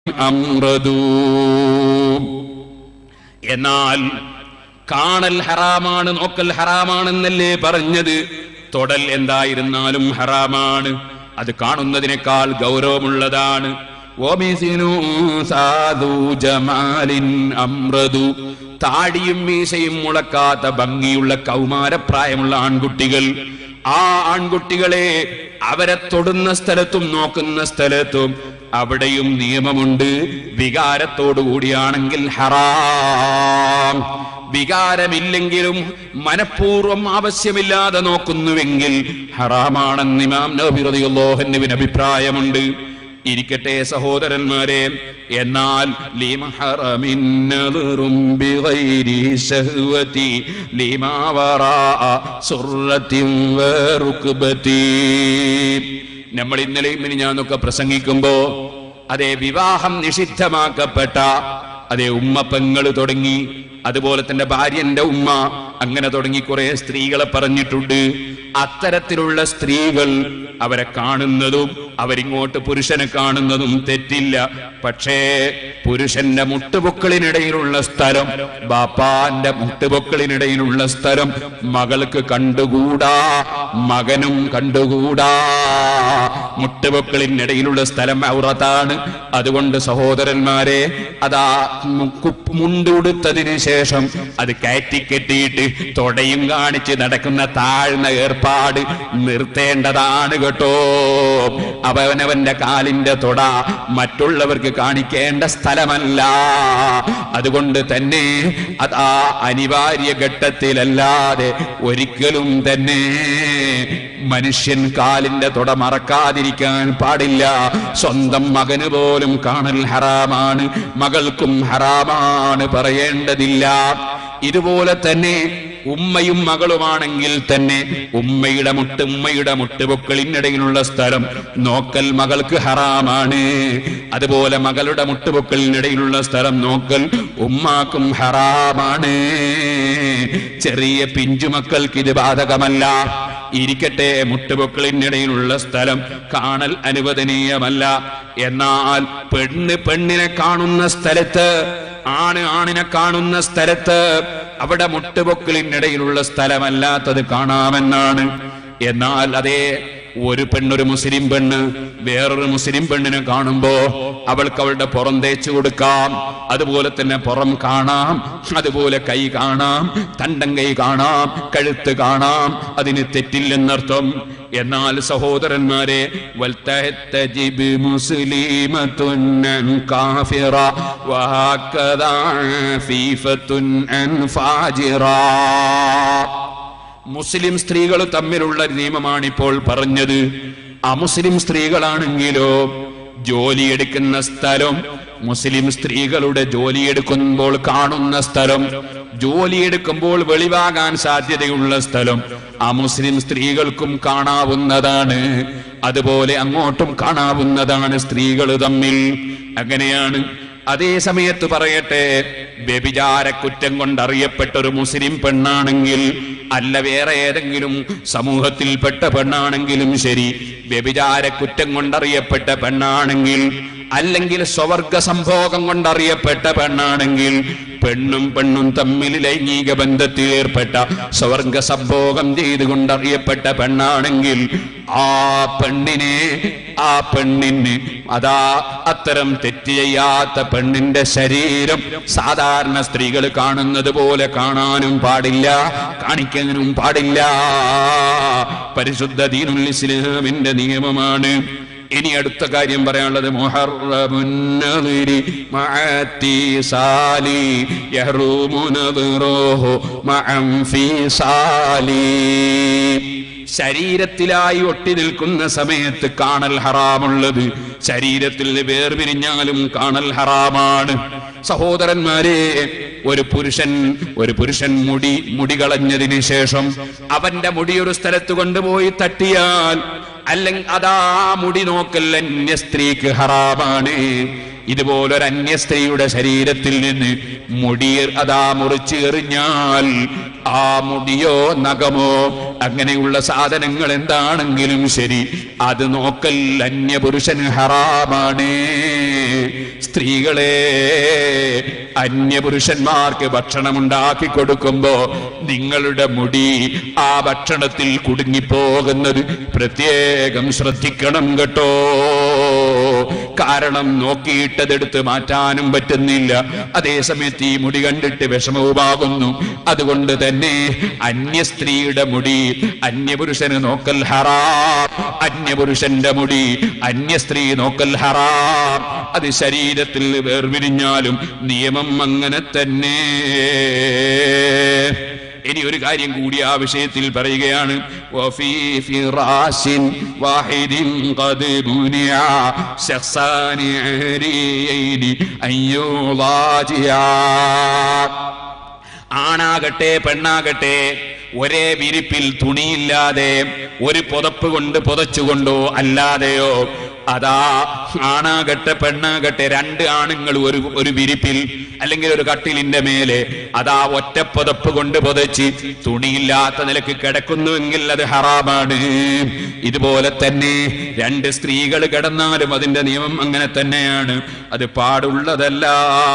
അംറദൂ. എന്നാൽ കാണൽ ഹറാമാണ്, നോക്കൽ ഹറാമാണെന്നല്ലേ പറഞ്ഞത്? തൊടൽ എന്തായിരുന്നാലും ഹറാമാണ്. അത് കാണുന്നതിനേക്കാൾ ഗൗരവമുള്ളതാണ്. താടിയും മീശയും മുളക്കാത്ത ഭംഗിയുള്ള കൗമാരപ്രായമുള്ള ആൺകുട്ടികൾ, ആ ആൺകുട്ടികളെ അവരെ തൊടുന്ന സ്ഥലത്തും നോക്കുന്ന സ്ഥലത്തും അവിടെയും നിയമമുണ്ട്. വികാരത്തോടു കൂടിയാണെങ്കിൽ ഹറാം. വികാരമില്ലെങ്കിലും മനഃപൂർവ്വം ആവശ്യമില്ലാതെ നോക്കുന്നുവെങ്കിൽ ഹറാമാണെന്ന് ഇമാം നബി റളിയല്ലാഹു അൻഹുവിന് അഭിപ്രായമുണ്ട്. ഇരിക്കട്ടെ സഹോദരന്മാരെ, എന്നാൽ നമ്മൾ ഇന്നലെയും മിനിഞ്ഞാന്നൊക്കെ പ്രസംഗിക്കുമ്പോ അതേ വിവാഹം നിഷിദ്ധമാക്കപ്പെട്ട അതേ ഉമ്മ പെങ്ങള് തുടങ്ങി, അതുപോലെ തന്നെ ഭാര്യന്റെ ഉമ്മ, അങ്ങനെ തുടങ്ങി കുറെ സ്ത്രീകളെ പറഞ്ഞിട്ടുണ്ട്. അത്തരത്തിലുള്ള സ്ത്രീകൾ അവരെ കാണുന്നതും അവരിങ്ങോട്ട് പുരുഷനെ കാണുന്നതും തെറ്റില്ല. പക്ഷേ പുരുഷന്റെ മുട്ടുപൊക്കളിനിടയിലുള്ള സ്ഥലം, ബാപ്പാന്റെ മുട്ടുപൊക്കളിനിടയിലുള്ള സ്ഥലം മകൾക്ക് കണ്ടുകൂടാ, മകനും കണ്ടുകൂടാ. മുട്ടുപൊക്കളിനിടയിലുള്ള സ്ഥലം ഔറത്താണ്. അതുകൊണ്ട് സഹോദരന്മാരെ, അതാ മുണ്ടുടുത്തതിന് ശേഷം അത് കയറ്റിക്കെട്ടിയിട്ട് തൊടയും കാണിച്ച് നടക്കുന്ന താഴ്ന്ന ഏർപ്പാട് നിർത്തേണ്ടതാണ് കേട്ടോ. അവനവന്റെ കാലിന്റെ തൊട മറ്റുള്ളവർക്ക് കാണിക്കേണ്ട സ്ഥലമല്ല. അതുകൊണ്ട് തന്നെ അതാ അനിവാര്യ ഘട്ടത്തിലല്ലാതെ ഒരിക്കലും തന്നെ മനുഷ്യൻ കാലിന്റെ തൊട മറക്കാതിരിക്കാൻ പാടില്ല. സ്വന്തം മകന് പോലും കാണൽ ഹറാമാണ്, മകൾക്കും ഹറാമാണ്, പറയേണ്ടതില്ല. ഇതുപോലെ തന്നെ ഉമ്മയും മകളുമാണെങ്കിൽ തന്നെ ഉമ്മയുടെ മുട്ടുപൊക്കളിനിടയിലുള്ള സ്ഥലം നോക്കൽ മകൾക്ക് ഹറാമാണ്. അതുപോലെ മകളുടെ മുട്ടുപൊക്കളിനിടയിലുള്ള സ്ഥലം നോക്കൽ ഉമ്മാക്കും ഹറാമാണ്. ചെറിയ പിഞ്ചുമക്കൾക്ക് ഇത് ബാധകമല്ല. ഇരിക്കട്ടെ, മുട്ടുപൊക്കളിനിടയിലുള്ള സ്ഥലം കാണൽ അനുവദനീയമല്ല. എന്നാൽ പെണ്ണിനെ കാണുന്ന സ്ഥലത്ത്, ആണിനെ കാണുന്ന സ്ഥലത്ത് അവിടെ മുട്ടുപൊക്കളിനിടയിലുള്ള സ്ഥലമല്ലാത്തത് കാണാമെന്നാണ്. എന്നാൽ അതേ ഒരു മുസ്ലിം പെണ്ണ് വേറൊരു മുസ്ലിം പെണ്ണിനെ കാണുമ്പോ അവൾക്ക് അവളുടെ പുറം തേച്ചു കൊടുക്കാം, അതുപോലെ തന്നെ പുറം കാണാം, അതുപോലെ കൈ കാണാം, തണ്ടം കൈ കാണാം, കഴുത്ത് കാണാം, അതിന് തെറ്റില്ലെന്നർത്ഥം. എന്നാൽ സഹോദരന്മാരെ, മുസ്ലിം സ്ത്രീകൾ തമ്മിലുള്ള നിയമമാണ് ഇപ്പോൾ പറഞ്ഞത്. അമുസ്ലിം സ്ത്രീകളാണെങ്കിലോ ജോലിയെടുക്കുന്ന സ്ഥലം, മുസ്ലിം സ്ത്രീകളുടെ ജോലിയെടുക്കുമ്പോൾ കാണുന്ന സ്ഥലം, ജോലിയെടുക്കുമ്പോൾ വെളിവാകാൻ സാധ്യതയുള്ള സ്ഥലം അമുസ്ലിം സ്ത്രീകൾക്കും കാണാവുന്നതാണ്. അതുപോലെ അങ്ങോട്ടും കാണാവുന്നതാണ് സ്ത്രീകൾ തമ്മിൽ. അങ്ങനെയാണ്. അതേ സമയത്ത് പറയട്ടെ, വ്യഭിചാര കുറ്റം കൊണ്ടറിയപ്പെട്ട ഒരു മുസ്ലിം പെണ്ണാണെങ്കിൽ, അല്ല വേറെ ഏതെങ്കിലും സമൂഹത്തിൽപ്പെട്ട പെണ്ണാണെങ്കിലും ശരി, വ്യഭിചാര കുറ്റം കൊണ്ടറിയപ്പെട്ട പെണ്ണാണെങ്കിൽ, അല്ലെങ്കിൽ സ്വവർഗ സംഭോഗം കൊണ്ടറിയപ്പെട്ട പെണ്ണാണെങ്കിൽ, പെണ്ണും തമ്മിൽ ലൈംഗിക ബന്ധത്തിൽ ഏർപ്പെട്ട സ്വവർഗ സംഭോഗം ചെയ്തുകൊണ്ടറിയപ്പെട്ട പെണ്ണാണെങ്കിൽ ആ പെണ്ണിന് അതാ അത്തരം തെറ്റ് ചെയ്യാത്ത പെണ്ണിന്റെ ശരീരം സാധാരണ സ്ത്രീകൾ കാണുന്നത് പോലെ കാണാനും പാടില്ല, കാണിക്കാനും പാടില്ല. പരിശുദ്ധ ദീനുൽ ഇസ്ലാമിന്റെ നിയമമാണ്. ഇനി അടുത്ത കാര്യം പറയാനുള്ളത്, മുഹറമുൻ നദിരി മഅത്തിസാലി യഹ്റുമു നദറുഹു മഅൻ ഫീസാലി. ശരീരത്തിലായി ഒട്ടി നിൽക്കുന്ന സമയത്ത് കാണൽ ഹറാമുള്ളത്, ശരീരത്തിൽ വേർപിരിഞ്ഞാലും കാണൽ ഹറാമാണ്. സഹോദരന്മാരെ, ഒരു പുരുഷൻ മുടി കളഞ്ഞതിന് ശേഷം അവന്റെ മുടി ഒരു സ്ഥലത്ത് കൊണ്ടുപോയി തട്ടിയാൽ, അല്ലെങ്കിൽ അതാ മുടി നോക്കൽ അന്യ സ്ത്രീക്ക് ഹറാമാണ്. ഇതുപോലൊരു അന്യ സ്ത്രീയുടെ ശരീരത്തിൽ നിന്ന് മുടി മുറിച്ച് എറിഞ്ഞാൽ ആ മുടിയോ നഖമോ അങ്ങനെയുള്ള സാധനങ്ങൾ എന്താണെങ്കിലും ശരി, അത് നോക്കൽ അന്യപുരുഷന് ഹറാമാണ്. സ്ത്രീകളെ, അന്യപുരുഷന്മാർക്ക് ഭക്ഷണമുണ്ടാക്കി കൊടുക്കുമ്പോ നിങ്ങളുടെ മുടി ആ ഭക്ഷണത്തിൽ കുടുങ്ങിപ്പോകുന്നത് പ്രത്യേകം ശ്രദ്ധിക്കണം കേട്ടോ. കാരണം നോക്കിയിട്ടതെടുത്ത് മാറ്റാനും പറ്റുന്നില്ല, അതേസമയത്ത് ഈ മുടി കണ്ടിട്ട് വിഷമവുമാകുന്നു. അതുകൊണ്ട് തന്നെ അന്യ സ്ത്രീയുടെ മുടി അന്യപുരുഷന് നോക്കൽ ഹറാം, അന്യപുരുഷന്റെ മുടി അന്യ സ്ത്രീ നോക്കൽ ഹറാം. അത് ശരീരത്തിൽ വേർപിരിഞ്ഞാലും നിയമം അങ്ങനെ തന്നെ. ഇനി ഒരു കാര്യം കൂടി ആ വിഷയത്തിൽ പറയുകയാണ്. ആണാകട്ടെ പെണ്ണാകട്ടെ ഒരേ വിരിപ്പിൽ തുണിയില്ലാതെ ഒരു പുതപ്പ് കൊണ്ട് പുതച്ചുകൊണ്ടോ അല്ലാതെയോ, അതാ ആണാകട്ടെ പെണ്ണാകട്ടെ രണ്ട് ആണുങ്ങൾ ഒരു വിരിപ്പിൽ അല്ലെങ്കിൽ ഒരു കട്ടിലിന്റെ മേലെ അതാ ഒറ്റപ്പുതപ്പ് കൊണ്ട് പുതച്ച് തുണിയില്ലാത്ത നിലക്ക് കിടക്കുന്നുവെങ്കിൽ അത് ഹറാമാണ്. ഇതുപോലെ തന്നെ രണ്ട് സ്ത്രീകൾ കിടന്നാലും അതിന്റെ നിയമം അങ്ങനെ തന്നെയാണ്, അത് പാടുള്ളതല്ല.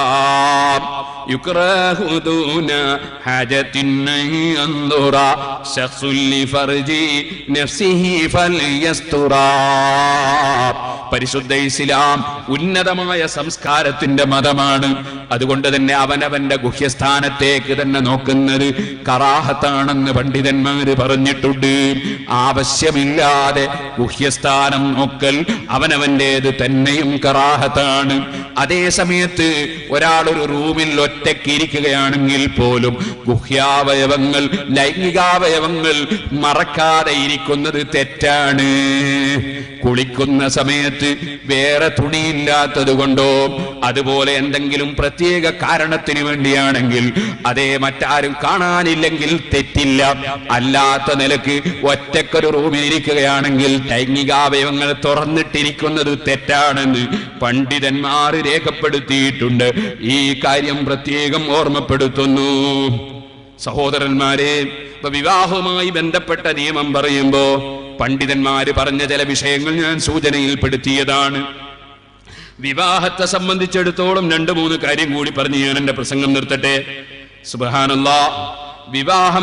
പരിശുദ്ധ ഇസ്ലാം ഉന്നതമായ സംസ്കാരത്തിന്റെ മതമാണ്. അതുകൊണ്ട് തന്നെ അവനവന്റെ ഗുഹ്യസ്ഥാനത്തേക്ക് തന്നെ നോക്കുന്നത് കറാഹത്താണെന്ന് പണ്ഡിതന്മാര് പറഞ്ഞിട്ടുണ്ട്. ആവശ്യമില്ലാതെ ഗുഹ്യസ്ഥാനം നോക്കൽ അവനവന്റേത് തന്നെയും കറാഹത്താണ്. അതേ സമയത്ത് ഒരാളൊരു റൂമിൽ ഒറ്റയ്ക്കിരിക്കുകയാണെങ്കിൽ പോലും ഗുഹ്യാവയവങ്ങൾ ലൈംഗികാവയവങ്ങൾ മറക്കാതെ ഇരിക്കുന്നത് തെറ്റാണ്. കുളിക്കുന്ന സമയത്ത് വേറെ തുണിയില്ലാത്തത് കൊണ്ടോ അതുപോലെ എന്തെങ്കിലും പ്രത്യേക കാരണത്തിന് വേണ്ടിയാണെങ്കിൽ അതേ മറ്റാരും കാണാനില്ലെങ്കിൽ തെറ്റില്ല. അല്ലാത്ത നിലക്ക് ഒറ്റക്കൊരു റൂമിൽ ഇരിക്കുകയാണെങ്കിൽ ലൈംഗികാവയവങ്ങൾ തുറന്നിട്ടിരിക്കുന്നത് തെറ്റാണെന്ന് പണ്ഡിതന്മാർ രേഖപ്പെടുത്തിയിട്ടുണ്ട്. ഈ കാര്യം പ്രത്യേകം ഓർമ്മപ്പെടുത്തുന്നു. സഹോദരന്മാരെ, വിവാഹവുമായി ബന്ധപ്പെട്ട നിയമം പറയുമ്പോ പണ്ഡിതന്മാര് പറഞ്ഞ ചില വിഷയങ്ങൾ ഞാൻ സൂചനയിൽപ്പെടുത്തിയതാണ്. വിവാഹത്തെ സംബന്ധിച്ചിടത്തോളം 2-3 കാര്യം കൂടി പറഞ്ഞ് ഞാൻ എന്റെ പ്രസംഗം നിർത്തട്ടെ. സുബ്ഹാനല്ലാഹ്, വിവാഹം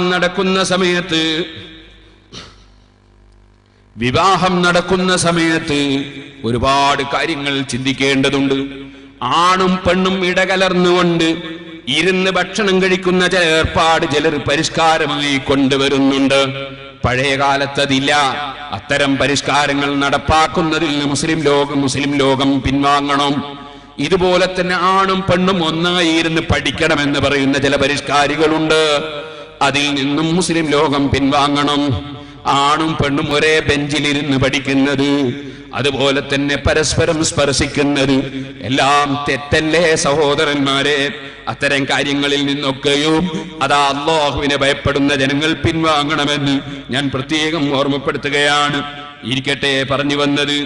നടക്കുന്ന സമയത്ത് ഒരുപാട് കാര്യങ്ങൾ ചിന്തിക്കേണ്ടതുണ്ട്. ആണും പെണ്ണും ഇടകലർന്നുകൊണ്ട് ഇരുന്ന് ഭക്ഷണം കഴിക്കുന്ന ചില ഏർപ്പാട് ചിലർ പരിഷ്കാരമായി കൊണ്ടുവരുന്നുണ്ട്. പഴയ കാലത്തതില്ല. അത്തരം പരിഷ്കാരങ്ങൾ നടപ്പാക്കുന്നതിൽ മുസ്ലിം ലോകം പിൻവാങ്ങണം. ഇതുപോലെ തന്നെ ആണും പെണ്ണും ഒന്നായി ഇരുന്ന് പഠിക്കണമെന്ന് പറയുന്ന ചില പരിഷ്കാരികളുണ്ട്. അതിൽ നിന്നും മുസ്ലിം ലോകം പിൻവാങ്ങണം. ആണും പെണ്ണും ഒരേ ബെഞ്ചിലിരുന്ന് പഠിക്കുന്നത്, അതുപോലെ തന്നെ പരസ്പരം സ്പർശിക്കുന്നത് എല്ലാം തെറ്റല്ലേ സഹോദരന്മാരെ? അത്തരം കാര്യങ്ങളിൽ നിന്നൊക്കെയും അതാ അല്ലാഹുവിനെ ഭയപ്പെടുന്ന ജനങ്ങൾ പിൻവാങ്ങണമെന്ന് ഞാൻ പ്രത്യേകം ഓർമ്മപ്പെടുത്തുകയാണ്. ഇരിക്കട്ടെ, പറഞ്ഞു വന്നത്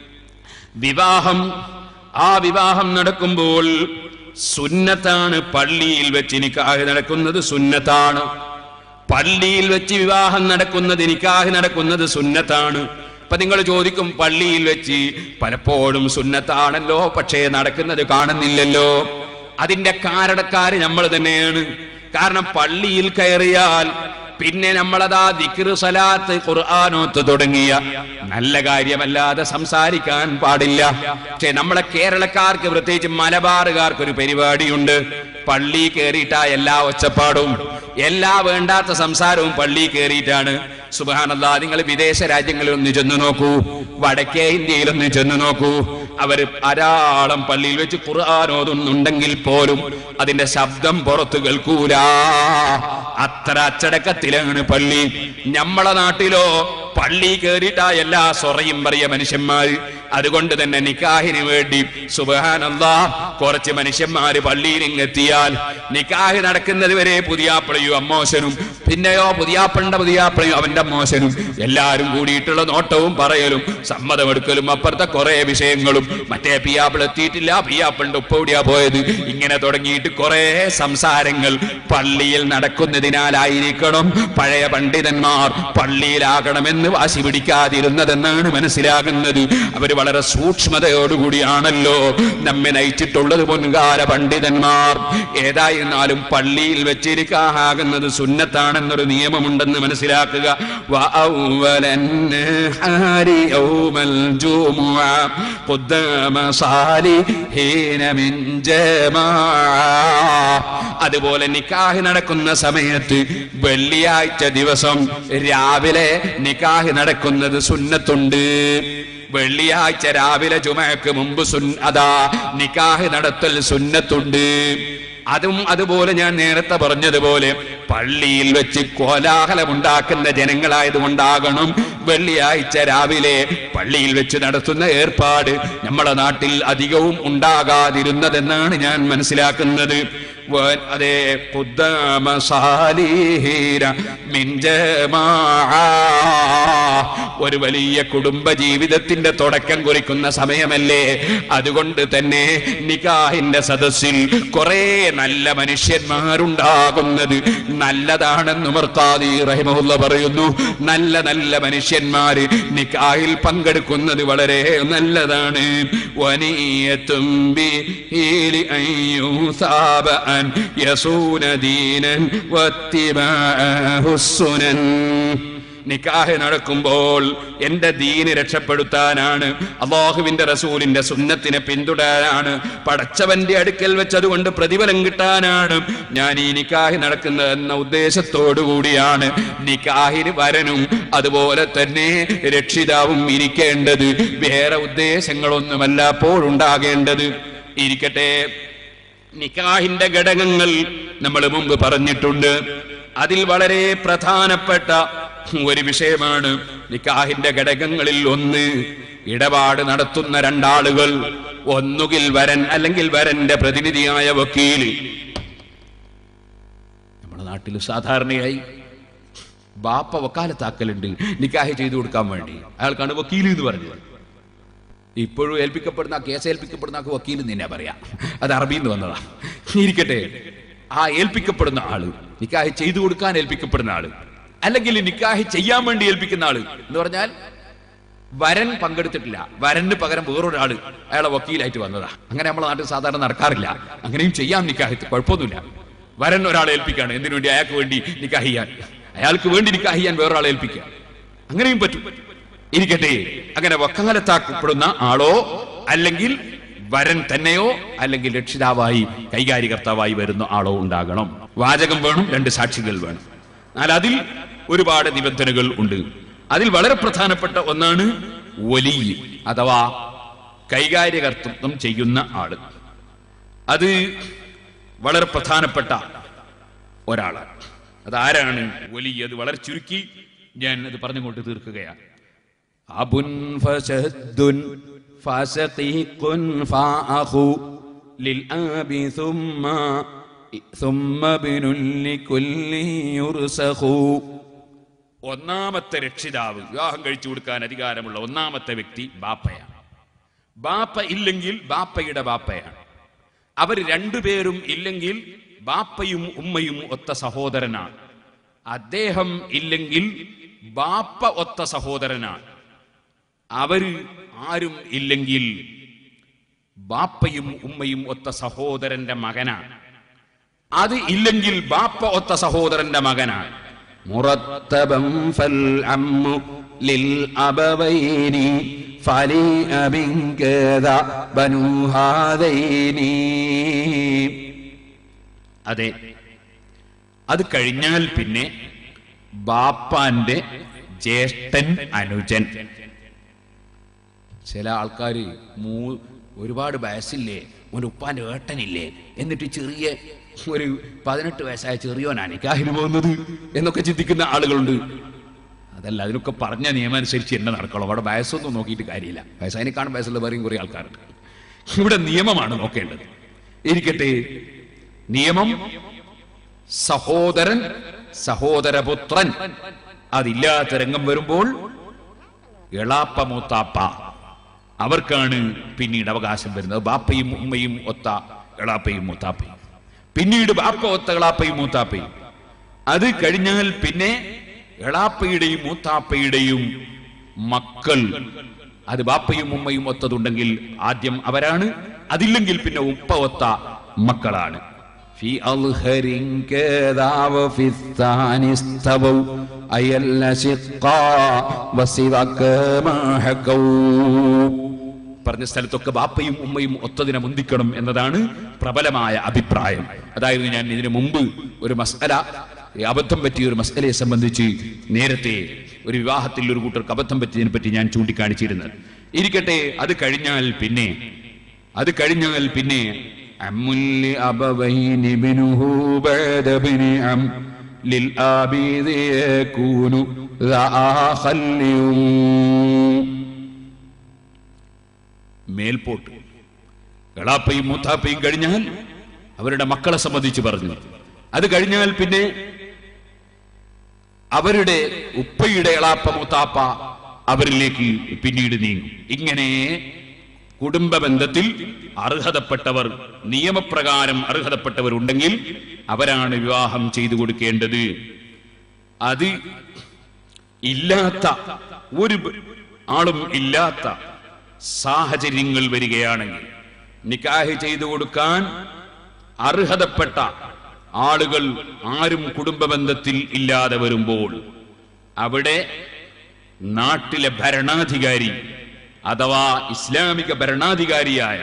വിവാഹം നടക്കുമ്പോൾ സുന്നത്താണ്. പള്ളിയിൽ വെച്ച് നിക്കാഹ് നടക്കുന്നത് സുന്നത്താണ്. പള്ളിയിൽ വെച്ച് വിവാഹം നടക്കുന്നത് നിക്കാഹ് നടക്കുന്നത് സുന്നത്താണ്. അപ്പൊ നിങ്ങൾ ചോദിക്കും, പള്ളിയിൽ വെച്ച് പലപ്പോഴും സുന്നത്താണല്ലോ, പക്ഷേ നടക്കുന്നത് കാണുന്നില്ലല്ലോ. അതിന്റെ കാരണക്കാര് നമ്മൾ തന്നെയാണ്. കാരണം പള്ളിയിൽ കയറിയാൽ പിന്നെ നമ്മളതാ ദിക്ർ, സലാത്ത്, ഖുർആനോത്ത് തുടങ്ങിയ നല്ല കാര്യമല്ലാതെ സംസാരിക്കാൻ പാടില്ല. പക്ഷെ നമ്മളെ കേരളക്കാർക്ക്, പ്രത്യേകിച്ച് മലബാറുകാർക്ക് ഒരു പരിപാടിയുണ്ട്. പള്ളി കയറിയിട്ടാ എല്ലാ ഒച്ചപ്പാടും എല്ലാ വേണ്ടാത്ത സംസാരവും പള്ളി കയറിയിട്ടാണ്. സുബ്ഹാനല്ലാഹ്, നിങ്ങൾ വിദേശ രാജ്യങ്ങളിൽ ഒന്ന് ചെന്ന് നോക്കൂ, വടക്കേ ഇന്ത്യയിലൊന്ന് ചെന്ന് നോക്കൂ. അവർ ധാരാളം പള്ളിയിൽ വെച്ച് ഖുർആൻ ഓതുന്നുണ്ടെങ്കിൽ പോലും അതിന്റെ ശബ്ദം പുറത്തു കേൾക്കൂല. അത്ര അച്ചടക്കത്തിലാണ് പള്ളി. നമ്മളെ നാട്ടിലോ പള്ളി കയറിയിട്ടാ എല്ലാ സൊറയും പറയ മനുഷ്യന്മാര്. അതുകൊണ്ട് തന്നെ നിക്കാഹിന് വേണ്ടി സുബ്ഹാനല്ലാഹ് കുറച്ച് മനുഷ്യന്മാര് പള്ളിയിൽ ഇങ്ങെത്തിയാൽ നിക്കാഹ് നടക്കുന്നത് വരെ പുതിയാപ്പിളയും അമ്മോശനും, പിന്നെയോ പുതിയാപ്പിളയും അവന്റെ അമ്മോശനും എല്ലാരും കൂടിയിട്ടുള്ള നോട്ടവും പറയലും സമ്മതമെടുക്കലും അപ്പുറത്തെ കുറെ വിഷയങ്ങളും. മറ്റേ പിയാപ്പിൾ എത്തിയിട്ടില്ല, പിയാപ്പിളിന്റെ ഉപ്പവിടിയാ പോയത്, ഇങ്ങനെ തുടങ്ങിയിട്ട് കുറെ സംസാരങ്ങൾ പള്ളിയിൽ നടക്കുന്നതിനാലായിരിക്കണം പഴയ പണ്ഡിതന്മാർ പള്ളിയിലാകണമെന്ന് വാശി പിടിക്കാതിരുന്നതെന്നാണ് മനസ്സിലാകുന്നത്. അവര് വളരെ സൂക്ഷ്മതയോടുകൂടിയാണല്ലോ നമ്മെ നയിച്ചിട്ടുള്ളത് മുൻകാല പണ്ഡിതന്മാർ. ഏതായിരുന്നാലും പള്ളിയിൽ വെച്ച് നിക്കാഹാകുന്നത് സുന്നത്താണെന്നൊരു നിയമമുണ്ടെന്ന് മനസ്സിലാക്കുക. അതുപോലെ നിക്കാഹ് നടക്കുന്ന സമയത്ത് വെള്ളിയാഴ്ച ദിവസം രാവിലെ നിക്കാഹ് നടക്കുന്നത് സുന്നത്തുണ്ട്. വെള്ളിയാഴ്ച രാവിലെ ജുമഅക്ക് മുമ്പ് നിക്കാഹ് നടത്തൽ സുന്നത്തുണ്ട്. അതുപോലെ ഞാൻ നേരത്തെ പറഞ്ഞതുപോലെ പള്ളിയിൽ വെച്ച് കോലാഹലമുണ്ടാക്കുന്ന ജനങ്ങളായതുകൊണ്ടാകണം വെള്ളിയാഴ്ച രാവിലെ പള്ളിയിൽ വെച്ച് നടത്തുന്ന ഏർപ്പാട് നമ്മുടെ നാട്ടിൽ അധികവും ഉണ്ടാകാതിരുന്നതെന്നാണ് ഞാൻ മനസ്സിലാക്കുന്നത്. അതേ ഒരു വലിയ കുടുംബ ജീവിതത്തിന്റെ തുടക്കം കുറിക്കുന്ന സമയമല്ലേ. അതുകൊണ്ട് തന്നെ നിക്കാഹിന്റെ സദസ്സിൽ കുറെ നല്ല മനുഷ്യന്മാരുണ്ടാകുന്നത് നല്ലതാണെന്ന് മർത്താദി റഹിമഹുല്ല പറയുന്നു. നല്ല നല്ല മനുഷ്യന്മാര് നിക്കാഹിൽ പങ്കെടുക്കുന്നത് വളരെ നല്ലതാണ്. നിക്കാഹ് നടക്കുമ്പോൾ എന്റെ ദീന് രക്ഷപ്പെടുത്താനാണ്, അല്ലാഹുവിന്റെ റസൂലിന്റെ സുന്നത്തിനെ പിന്തുടരാനാണ്, പടച്ചവന്റെ അടുക്കൽ വെച്ചതുകൊണ്ട് പ്രതിഫലം കിട്ടാനാണ് ഞാൻ ഈ നിക്കാഹ് നടക്കുന്നതെന്ന ഉദ്ദേശത്തോടു കൂടിയാണ് നിക്കാഹിന് വരനും അതുപോലെ തന്നെ രക്ഷിതാവും ഇരിക്കേണ്ടത്. വേറെ ഉദ്ദേശങ്ങളൊന്നുമല്ല അപ്പോഴുണ്ടാകേണ്ടത്. ഇരിക്കട്ടെ, നിക്കാഹിന്റെ ഘടകങ്ങൾ നമ്മൾ മുമ്പ് പറഞ്ഞിട്ടുണ്ട്. അതിൽ വളരെ പ്രധാനപ്പെട്ട ഒരു വിഷയമാണ് നിക്കാഹിന്റെ ഘടകങ്ങളിൽ ഒന്ന്, ഇടപാട് നടത്തുന്ന രണ്ടാളുകൾ, ഒന്നുകിൽ വരൻ അല്ലെങ്കിൽ വരന്റെ പ്രതിനിധിയായ വക്കീൽ. നമ്മുടെ നാട്ടിൽ സാധാരണയായി ബാപ്പ വക്കാലത്താക്കലുണ്ട് നിക്കാഹ് ചെയ്തു കൊടുക്കാൻ വേണ്ടി. അയാൾക്കാണ് വക്കീൽ എന്ന് പറഞ്ഞത്. ഇപ്പോഴും കേസ് ഏൽപ്പിക്കപ്പെടുന്ന വക്കീൽ തന്നെ പറയാം, അത് അറബിയിൽ നിന്ന് വന്നതാ. ഇരിക്കട്ടെ, ആ ഏൽപ്പിക്കപ്പെടുന്ന ആള്, നിക്കാഹ് ചെയ്തു കൊടുക്കാൻ ഏൽപ്പിക്കപ്പെടുന്ന ആള്, അല്ലെങ്കിൽ നിക്കാഹ് ചെയ്യാൻ വേണ്ടി ഏൽപ്പിക്കുന്ന ആള് എന്ന് പറഞ്ഞാൽ വരൻ പങ്കെടുത്തിട്ടില്ല, വരന് പകരം വേറൊരാള് അയാളെ വക്കീലായിട്ട് വന്നതാ. അങ്ങനെ നമ്മളെ നാട്ടിൽ സാധാരണ നടക്കാറില്ല. അങ്ങനെയും ചെയ്യാം നിക്കാഹ്, കുഴപ്പമൊന്നുമില്ല. വരൻ ഒരാളെ ഏൽപ്പിക്കാണ്, എന്തിനു വേണ്ടി? അയാൾക്ക് വേണ്ടി നിക്കാഹ് ചെയ്യാൻ, അയാൾക്ക് വേണ്ടി നിക്കാഹ് ചെയ്യാൻ വേറൊരാളെ ഏൽപ്പിക്കുക, അങ്ങനെയും പറ്റും. ഇരിക്കട്ടെ, അങ്ങനെ വക്കാലത്താക്കപ്പെടുന്ന ആളോ അല്ലെങ്കിൽ വരൻ തന്നെയോ അല്ലെങ്കിൽ രക്ഷിതാവായി കൈകാര്യകർത്താവായി വരുന്ന ആളോ ഉണ്ടാകണം. വാചകം വേണം, രണ്ട് സാക്ഷികൾ വേണം. എന്നാൽ അതിൽ ഒരുപാട് നിബന്ധനകൾ ഉണ്ട്. അതിൽ വളരെ പ്രധാനപ്പെട്ട ഒന്നാണ് വലി അഥവാ കൈകാര്യകർത്തൃത്വം ചെയ്യുന്ന ആള്. അത് വളരെ പ്രധാനപ്പെട്ട ഒരാളാണ്. അതാരാണ് വലി? അത് വളരെ ചുരുക്കി ഞാൻ അത് പറഞ്ഞുകൊണ്ട് തീർക്കുകയാണ്. അബുൻ ഫശദ്ദുൻ ഫസഖീഖുൻ ഫഅഖു ലിൽ ആബി ثم ابن لكل يرسخ. ഒന്നാമത്തെ രക്ഷിതാവ്, വിവാഹം കഴിച്ചു കൊടുക്കാൻ അധികാരമുള്ള ഒന്നാമത്തെ വ്യക്തി ബാപ്പയാണ്. ബാപ്പ ഇല്ലെങ്കിൽ ബാപ്പയുടെ ബാപ്പയാണ്. അവർ രണ്ടുപേരും ഇല്ലെങ്കിൽ ബാപ്പയും ഉമ്മയും ഒത്ത സഹോദരനാണ്. അദ്ദേഹം ഇല്ലെങ്കിൽ ബാപ്പ ഒത്ത സഹോദരനാണ്. അവര് ആരും ഇല്ലെങ്കിൽ ബാപ്പയും ഉമ്മയും ഒത്ത സഹോദരന്റെ മകനാണ്. അത് ഇല്ലെങ്കിൽ ബാപ്പ ഒത്ത സഹോദരന്റെ മകനാണ്. മുറത്തബം ഫൽ അമ്മു ലിൽ അബവൈനി ഫലി അബിൻ കദ ബനു ഹാദൈനി. അതെ, അത് കഴിഞ്ഞാൽ പിന്നെ ബാപ്പാന്റെ ജ്യേഷ്ഠൻ അനുജൻ. ചില ആൾക്കാര് ഒരുപാട് വയസ്സില്ലേ, ഒരു ഉപ്പാന്റെ ഏട്ടനില്ലേ, എന്നിട്ട് ചെറിയ ഒരു 18 വയസ്സായ ചെറിയോനാണ് നിക്കാഹിന് പോകുന്നത് എന്നൊക്കെ ചിന്തിക്കുന്ന ആളുകളുണ്ട്. അതല്ല, അതിനൊക്കെ പറഞ്ഞ നിയമം അനുസരിച്ച് എന്നെ നടക്കണം. അവിടെ വയസ്സൊന്നും നോക്കിയിട്ട് കാര്യമില്ല. വയസ്സതിനേക്കാളും വയസ്സുള്ള വേറെയും കുറേ ആൾക്കാരുണ്ട്. ഇവിടെ നിയമമാണ് നോക്കേണ്ടത്. ഇരിക്കട്ടെ, നിയമം സഹോദരൻ സഹോദരപുത്രൻ അതില്ലാത്ത രംഗം വരുമ്പോൾ എളാപ്പ മൂത്താപ്പ അവർക്കാണ് പിന്നീട് അവകാശം വരുന്നത്. ബാപ്പയും ഉമ്മയും ഒത്ത എളാപ്പയും മൂത്താപ്പയും, പിന്നീട് ബാപ്പ ഒത്ത എളാപ്പയും മൂത്താപ്പയും. അത് കഴിഞ്ഞാൽ പിന്നെ എളാപ്പയുടെയും മൂത്താപ്പയുടെയും മക്കൾ, അത് ബാപ്പയും ഉമ്മയും ഒത്തതുണ്ടെങ്കിൽ ആദ്യം അവരാണ്. അതില്ലെങ്കിൽ പിന്നെ ഉപ്പ ഒത്ത മക്കളാണ്. في أظهر كذا وفي الثاني استووا أي الأشقاء وسواك ما حكوا. പറഞ്ഞ സ്ഥലത്തൊക്കെ ബാപ്പയും ഉമ്മയും ഒത്തതിനെ മുന്തിക്കണം എന്നതാണ് പ്രബലമായ അഭിപ്രായം. അതായത് ഞാൻ ഇതിനു മുമ്പ് ഒരു മസ്അല, അബദ്ധം പറ്റിയ ഒരു മസ്അലയെ സംബന്ധിച്ച് നേരത്തെ ഒരു വിവാഹത്തിൽ ഒരു കൂട്ടർക്ക് അബദ്ധം പറ്റിയതിനെ പറ്റി ഞാൻ ചൂണ്ടിക്കാണിച്ചിരുന്നത്. ഇരിക്കട്ടെ, അത് കഴിഞ്ഞാൽ പിന്നെ അമ്മുല്ലി അബവൈനി ബിനുഹു ബഅദ ബിനി അം ലിൽ ആബിദി യകൂനു റാഖല്ലിയും. മേൽപോട്ട് എളാപ്പയും മൂത്താപ്പയും കഴിഞ്ഞാൽ അവരുടെ മക്കളെ സംബന്ധിച്ച് പറഞ്ഞു. അത് കഴിഞ്ഞാൽ പിന്നെ അവരുടെ ഉപ്പയുടെ എളാപ്പ മൂത്താപ്പ അവരിലേക്ക് പിന്നീട് നീങ്ങും. ഇങ്ങനെ കുടുംബ ബന്ധത്തിൽ അർഹതപ്പെട്ടവർ, നിയമപ്രകാരം അർഹതപ്പെട്ടവരുണ്ടെങ്കിൽ അവരാണ് വിവാഹം ചെയ്തു കൊടുക്കേണ്ടത്. അത് ഇല്ലാത്ത ഒരു ആളും ഇല്ലാത്ത സാഹചര്യങ്ങൾ വരികയാണെങ്കിൽ, നിക്കാഹ് ചെയ്തു കൊടുക്കാൻ അർഹതപ്പെട്ട ആളുകൾ ആരും കുടുംബ ബന്ധത്തിൽ ഇല്ലാതെ വരുമ്പോൾ അവിടെ നാട്ടിലെ ഭരണാധികാരി അഥവാ ഇസ്ലാമിക ഭരണാധികാരിയായ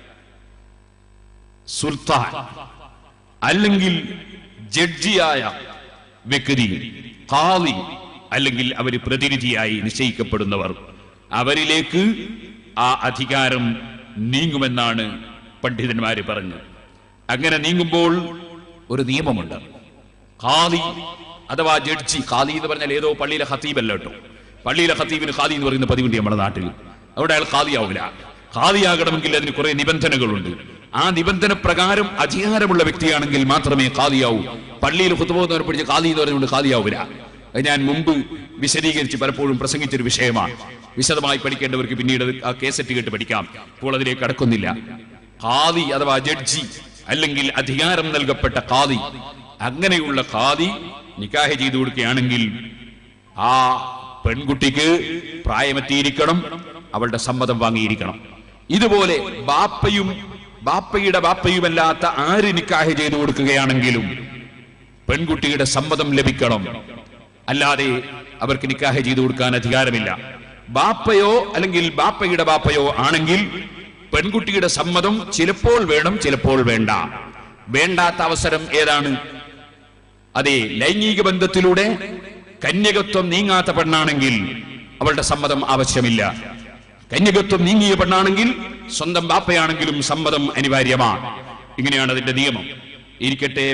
സുൽത്താൻ അല്ലെങ്കിൽ ജഡ്ജിയായ വ്യക്തി, ഖാദി അല്ലെങ്കിൽ അവര് പ്രതിനിധിയായി നിശ്ചയിക്കപ്പെടുന്നവർ, അവരിലേക്ക് ആ അധികാരം നീങ്ങുമെന്നാണ് പണ്ഡിതന്മാര് പറഞ്ഞത്. അങ്ങനെ നീങ്ങുമ്പോൾ ഒരു നിയമമുണ്ട്. ഖാദി അഥവാ ജഡ്ജി, ഖാദി എന്ന് പറഞ്ഞാൽ ഏതോ പള്ളിയിലെ ഖതീബല്ല കേട്ടോ. പള്ളിയിലെ ഖതീബിന് ഖാദി എന്ന് പറയുന്ന പതിവുണ്ട് നമ്മുടെ നാട്ടിൽ. അവിടെ അയാൾ ഖാദിയാവില്ല. ഖാദിയാകണമെങ്കിൽ അതിന് കുറെ നിബന്ധനകളുണ്ട്. ആ നിബന്ധന പ്രകാരം അധികാരമുള്ള വ്യക്തിയാണെങ്കിൽ മാത്രമേ ഖാദിയാവൂ. പള്ളിയിൽ ഖുതുബ പഠിച്ച് ഖാദി എന്ന് പറഞ്ഞുകൊണ്ട് ഖാദിയാവില്ല. ഞാൻ മുമ്പ് വിശദീകരിച്ച് പലപ്പോഴും പ്രസംഗിച്ചൊരു വിഷയമാണ്. വിശദമായി പഠിക്കേണ്ടവർക്ക് പിന്നീട് ആ കേസറ്റ് കേട്ട് പഠിക്കാം. ഇപ്പോൾ അതിലേക്ക് കടക്കുന്നില്ല. ഖാദി അഥവാ ജഡ്ജി അല്ലെങ്കിൽ അധികാരം നൽകപ്പെട്ട ഖാദി, അങ്ങനെയുള്ള ഖാദി നിക്കാഹ് ചെയ്തു കൊടുക്കുകയാണെങ്കിൽ ആ പെൺകുട്ടിക്ക് പ്രായമെത്തിയിരിക്കണം, അവളുടെ സമ്മതം വാങ്ങിയിരിക്കണം. ഇതുപോലെ ബാപ്പയുടെ ബാപ്പയുമല്ലാത്ത ആര് നിക്കാഹ് ചെയ്തു കൊടുക്കുകയാണെങ്കിലും പെൺകുട്ടിയുടെ സമ്മതം ലഭിക്കണം. അല്ലാതെ അവർക്ക് നിക്കാഹ് ചെയ്തു കൊടുക്കാൻ അധികാരമില്ല. ബാപ്പയോ അല്ലെങ്കിൽ ബാപ്പയുടെ ബാപ്പയോ ആണെങ്കിൽ പെൺകുട്ടിയുടെ സമ്മതം ചിലപ്പോൾ വേണം, ചിലപ്പോൾ വേണ്ട. വേണ്ടാത്ത അവസരം ഏതാണ്? അതെ, ലൈംഗിക ബന്ധത്തിലൂടെ കന്യകത്വം നീങ്ങാത്ത പെണ്ണാണെങ്കിൽ അവളുടെ സമ്മതം ആവശ്യമില്ല. കന്യകത്വം നീങ്ങിയ പെണ്ണാണെങ്കിൽ സ്വന്തം ബാപ്പയാണെങ്കിലും സമ്മതം അനിവാര്യമാണ്. ഇങ്ങനെയാണ് അതിന്റെ നിയമം. ഇരിക്കട്ടെ,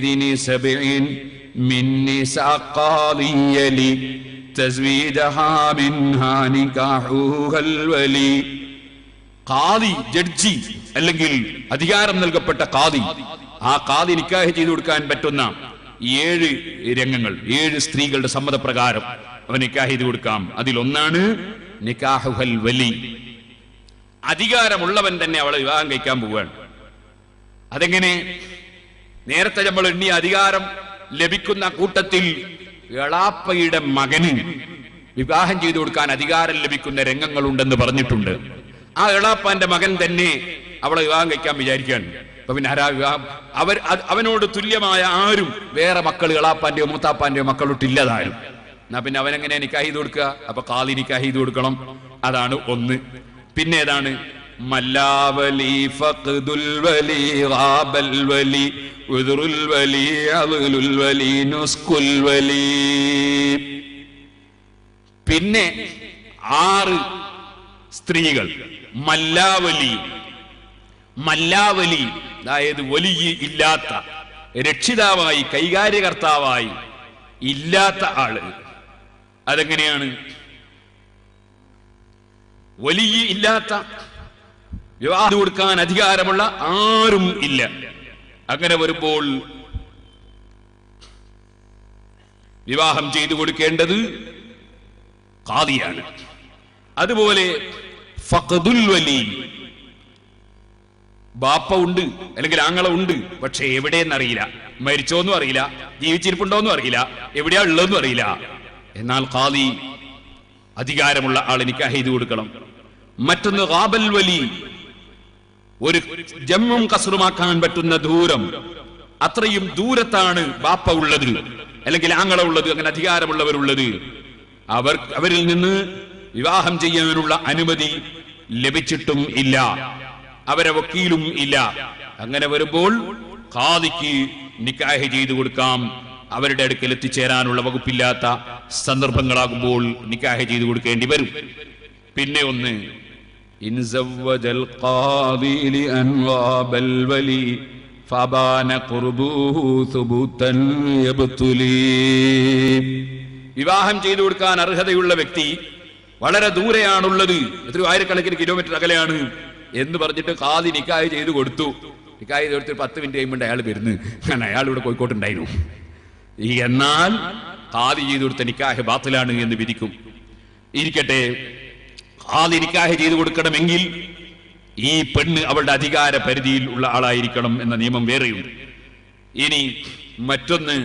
ഖാദി ജഡ്ജി അല്ലെങ്കിൽ അധികാരം നൽകപ്പെട്ട ഖാദി, ആ ഖാദി നിക്കാഹ് ചെയ്തു കൊടുക്കാൻ പറ്റുന്ന 7 രംഗങ്ങൾ, 7 സ്ത്രീകളുടെ സമ്മതപ്രകാരം അവൻ നിക്കാഹ് ചെയ്തു കൊടുക്കാം. അതിലൊന്നാണ് നിക്കാഹുൽ വലി. അധികാരമുള്ളവൻ തന്നെ അവളെ വിവാഹം കഴിക്കാൻ പോവുകയാണ്. അതെങ്ങനെ? നേരത്തെ നമ്മൾ എണ്ണി അധികാരം ലഭിക്കുന്ന കൂട്ടത്തിൽ എളാപ്പയുടെ മകന് വിവാഹം ചെയ്തു കൊടുക്കാൻ അധികാരം ലഭിക്കുന്ന രംഗങ്ങളുണ്ടെന്ന് പറഞ്ഞിട്ടുണ്ട്. ആ എളാപ്പാന്റെ മകൻ തന്നെ അവളെ വിവാഹം കഴിക്കാൻ വിചാരിക്കുകയാണ്. അപ്പൊ പിന്നെ ആരാ വിവാഹം? അവനോട് തുല്യമായ ആരും വേറെ മക്കൾ എളാപ്പാന്റെയോ മൂത്താപ്പാന്റെയോ മക്കളോട്ടില്ലതാരും. എന്നാ പിന്നെ അവനെങ്ങനെ നിക്കാഹ് ചെയ്ത് കൊടുക്കുക? അപ്പൊ ഖാദി നിക്കാഹ് ചെയ്ത് കൊടുക്കണം. അതാണ് ഒന്ന്. പിന്നെ ഏതാണ്? മല്ലാവലി ഫഖ്ദുൽ വലി ഗാബൽ വലി ഉദ്റുൽ വലി അദ്ലുൽ വലി നുസ്കുൽ വലി. പിന്നെ 6 സ്ത്രീകൾ മല്ലാവലി. മല്ലാവലി അതായത് വലിയ ഇല്ലാത്ത, രക്ഷിതാവായി കൈകാര്യകർത്താവായി ഇല്ലാത്ത ആള്. അതെങ്ങനെയാണ്? വലിയ ഇല്ലാത്ത, വിവാഹം കൊടുക്കാൻ അധികാരമുള്ള ആരും ഇല്ല. അങ്ങനെ വരുമ്പോൾ വിവാഹം ചെയ്തു കൊടുക്കേണ്ടത് ഖാദിയാണ്. അതുപോലെ ഫഖദുൽ വലി, ബാപ്പ ഉണ്ട് അല്ലെങ്കിൽ ആങ്ങള ഉണ്ട്, പക്ഷെ എവിടെയെന്നറിയില്ല, മരിച്ചോന്നും അറിയില്ല, ജീവിച്ചിരിപ്പുണ്ടോന്നും അറിയില്ല, എവിടെയാ ഉള്ളതെന്നും അറിയില്ല. എന്നാൽ ഖാദി അധികാരമുള്ള ആൾ നിക്കാഹ് ചെയ്തു കൊടുക്കണം. മറ്റൊന്ന് ഖാബൽ വലി, ഒരു ജമ്മും കസ്റുമാക്കാൻ പറ്റുന്ന ദൂരം, അത്രയും ദൂരത്താണ് ബാപ്പ ഉള്ളത് അല്ലെങ്കിൽ ആങ്ങള ഉള്ളത്, അങ്ങനെ അധികാരമുള്ളവരുള്ളത്. അവരിൽ നിന്ന് വിവാഹം ചെയ്യാനുള്ള അനുമതി ലഭിച്ചിട്ടും ഇല്ല, അവരെ വക്കീലും ഇല്ല. അങ്ങനെ വരുമ്പോൾ ഖാദിക്ക് നിക്കാഹ് ചെയ്തു കൊടുക്കാം. അവരുടെ അടുക്കൽ എത്തിച്ചേരാനുള്ള വകുപ്പില്ലാത്ത സന്ദർഭങ്ങളാകുമ്പോൾ നിക്കാഹ് ചെയ്തു കൊടുക്കേണ്ടി വരും. പിന്നെ ഒന്ന്, ഇൻ സവ്വജൽ ഖാദി ലിഅൻ ഗാബൽ വലി ഫബാന ഖുർബുഹു സുബൂതൻ യബ്തുലി. വിവാഹം ചെയ്തു കൊടുക്കാൻ അർഹതയുള്ള വ്യക്തി വളരെ ദൂരെയാണുള്ളത്, എത്രയോ ആയിരക്കണക്കിന് കിലോമീറ്റർ അകലെയാണ് എന്ന് പറഞ്ഞിട്ട് ഖാദി നിക്കാഹ് ചെയ്തു കൊടുത്തു. നിക്കാഹ് ചെയ്ത് കൊടുത്ത് 10 മിനിറ്റ് കഴിയുമ്പോൾ അയാൾ വരുന്നു, കാരണം അയാൾ ഇവിടെ കോഴിക്കോട്ടുണ്ടായിരുന്നു. എന്നാൽ ഖാദി ചെയ്തു കൊടുത്ത നിക്കാഹ് ബാത്തിലാണ് എന്ന് വിധിക്കും. ഇരിക്കട്ടെ, ഖാദി നിക്കാഹ് ചെയ്തു കൊടുക്കണമെങ്കിൽ ഈ പെണ്ണ് അവളുടെ അധികാര പരിധിയിൽ ഉള്ള ആളായിരിക്കണം എന്ന നിയമം വേറെയുണ്ട്. ഇനി മറ്റൊന്ന്,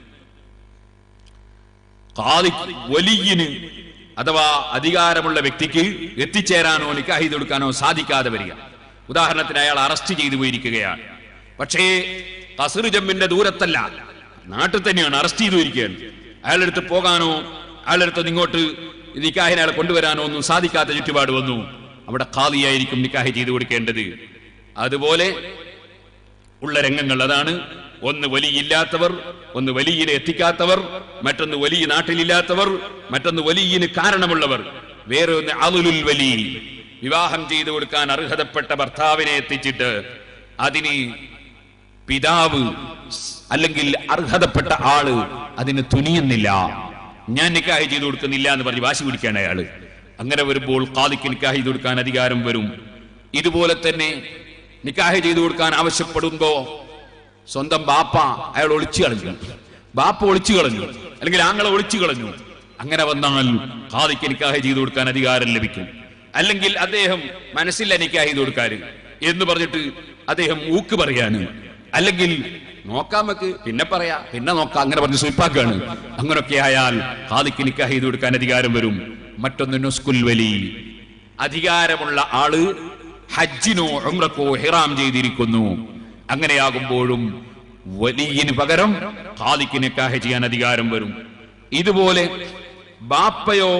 ഖാദി വലിയിന് അഥവാ അധികാരമുള്ള വ്യക്തിക്ക് എത്തിച്ചേരാനോ നിക്കാഹ് ചെയ്ത് കൊടുക്കാനോ സാധിക്കാതെ വരിക. ഉദാഹരണത്തിന് അയാൾ അറസ്റ്റ് ചെയ്തു പോയിരിക്കുകയാണ്, പക്ഷേ ഖസ്ർ ജമ്മിന്റെ ദൂരത്തല്ല, നാട്ടിൽ തന്നെയാണ്, അറസ്റ്റ് ചെയ്തു പോയിരിക്കുകയാണ്. അയാളുടെ അടുത്ത് പോകാനോ അയാളുടെ അടുത്ത് ഇങ്ങോട്ട് നിക്കാഹിനെ അയാളെ കൊണ്ടുവരാനോ ഒന്നും സാധിക്കാത്ത ചുറ്റുപാട് വന്നു. അവിടെ ഖാദിയായിരിക്കും നിക്കാഹ് ചെയ്തു കൊടുക്കേണ്ടത്. അതുപോലെ ഉള്ള രംഗങ്ങൾ അതാണ്. ഒന്ന് വലിയില്ലാത്തവർ, ഒന്ന് വലിയിനെ എത്തിക്കാത്തവർ, മറ്റൊന്ന് വലിയ നാട്ടിലില്ലാത്തവർ, മറ്റൊന്ന് വലിയിന് കാരണമുള്ളവർ, വേറെ ഒന്ന് അളുലുൽ വലി, വിവാഹം ചെയ്തു കൊടുക്കാൻ അർഹതപ്പെട്ട ഭർത്താവിനെ എത്തിച്ചിട്ട് അതിന് പിതാവ് അല്ലെങ്കിൽ അർഹതപ്പെട്ട ആള് അതിന് തുനിയുന്നില്ല, ഞാൻ നിക്കാഹ് ചെയ്തു കൊടുക്കുന്നില്ല എന്ന് പറഞ്ഞ് വാശി പിടിക്കുകയാണ് അയാള്. അങ്ങനെ വരുമ്പോൾ ഖാദിക്ക് നിക്കാഹ് ചെയ്തു കൊടുക്കാൻ അധികാരം വരും. ഇതുപോലെ തന്നെ നിക്കാഹ് ചെയ്തു കൊടുക്കാൻ ആവശ്യപ്പെടുമ്പോ സ്വന്തം ബാപ്പ അയാൾ ഒളിച്ചു കളഞ്ഞു, ബാപ്പ ഒളിച്ചു കളഞ്ഞു, അല്ലെങ്കിൽ ആങ്ങളെ ഒളിച്ചു കളഞ്ഞു. അങ്ങനെ വന്നാൽ ഖാദിക്ക് നിക്കാഹ് ചെയ്തു കൊടുക്കാൻ അധികാരം ലഭിക്കും. അല്ലെങ്കിൽ അദ്ദേഹം മനസ്സില്ല നിക്കാഹ് ചെയ്തു കൊടുക്കാൻ എന്ന് പറഞ്ഞിട്ട് അദ്ദേഹം ഊക്ക് പറയാണ്, അല്ലെങ്കിൽ നോക്കാം നമുക്ക് പിന്നെ പറയാ പിന്നെ നോക്കാം അങ്ങനെ പറഞ്ഞ് സ്വീപ്പാക്കാണ്. അങ്ങനൊക്കെ ആയാൽ ഖാദിക്ക് നിക്കാഹ് ചെയ്തു കൊടുക്കാൻ അധികാരം വരും. മറ്റൊന്ന് നുസ്കുൽ വലി, അധികാരമുള്ള ആള് ഹജ്ജിനോ ഉംറക്കോ ഹിറാം ചെയ്തിരിക്കുന്നു. അങ്ങനെയാകുമ്പോഴും വലിയിന് പകരം ഖാദിക്ക് നിക്കാഹ് ചെയ്യാൻ അധികാരം വരും. ഇതുപോലെ ബാപ്പയോ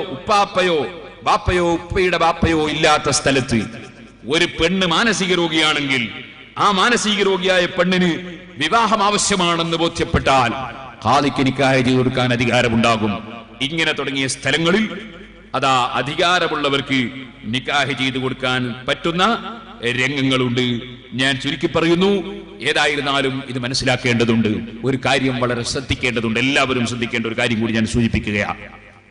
ഉപ്പയുടെ ബാപ്പയോ ഇല്ലാത്ത സ്ഥലത്ത് ഒരു പെണ്ണ് മാനസിക രോഗിയാണെങ്കിൽ ആ മാനസിക രോഗിയായ പെണ്ണിന് വിവാഹം ആവശ്യമാണെന്ന് ബോധ്യപ്പെട്ടാൽ ഖാദിക്ക് നിക്കാഹ് ചെയ്തു കൊടുക്കാൻ അധികാരമുണ്ടാകും. ഇങ്ങനെ തുടങ്ങിയ സ്ഥലങ്ങളിൽ അതാ അധികാരമുള്ളവർക്ക് നിക്കാഹ് ചെയ്തു കൊടുക്കാൻ പറ്റുന്ന രംഗങ്ങളുണ്ട്. ഞാൻ ചുരുക്കി പറയുന്നു. ഏതായിരുന്നാലും ഇത് മനസ്സിലാക്കേണ്ടതുണ്ട്. ഒരു കാര്യം വളരെ ശ്രദ്ധിക്കേണ്ടതുണ്ട്, എല്ലാവരും ശ്രദ്ധിക്കേണ്ട ഒരു കാര്യം കൂടി ഞാൻ സൂചിപ്പിക്കുകയാണ്.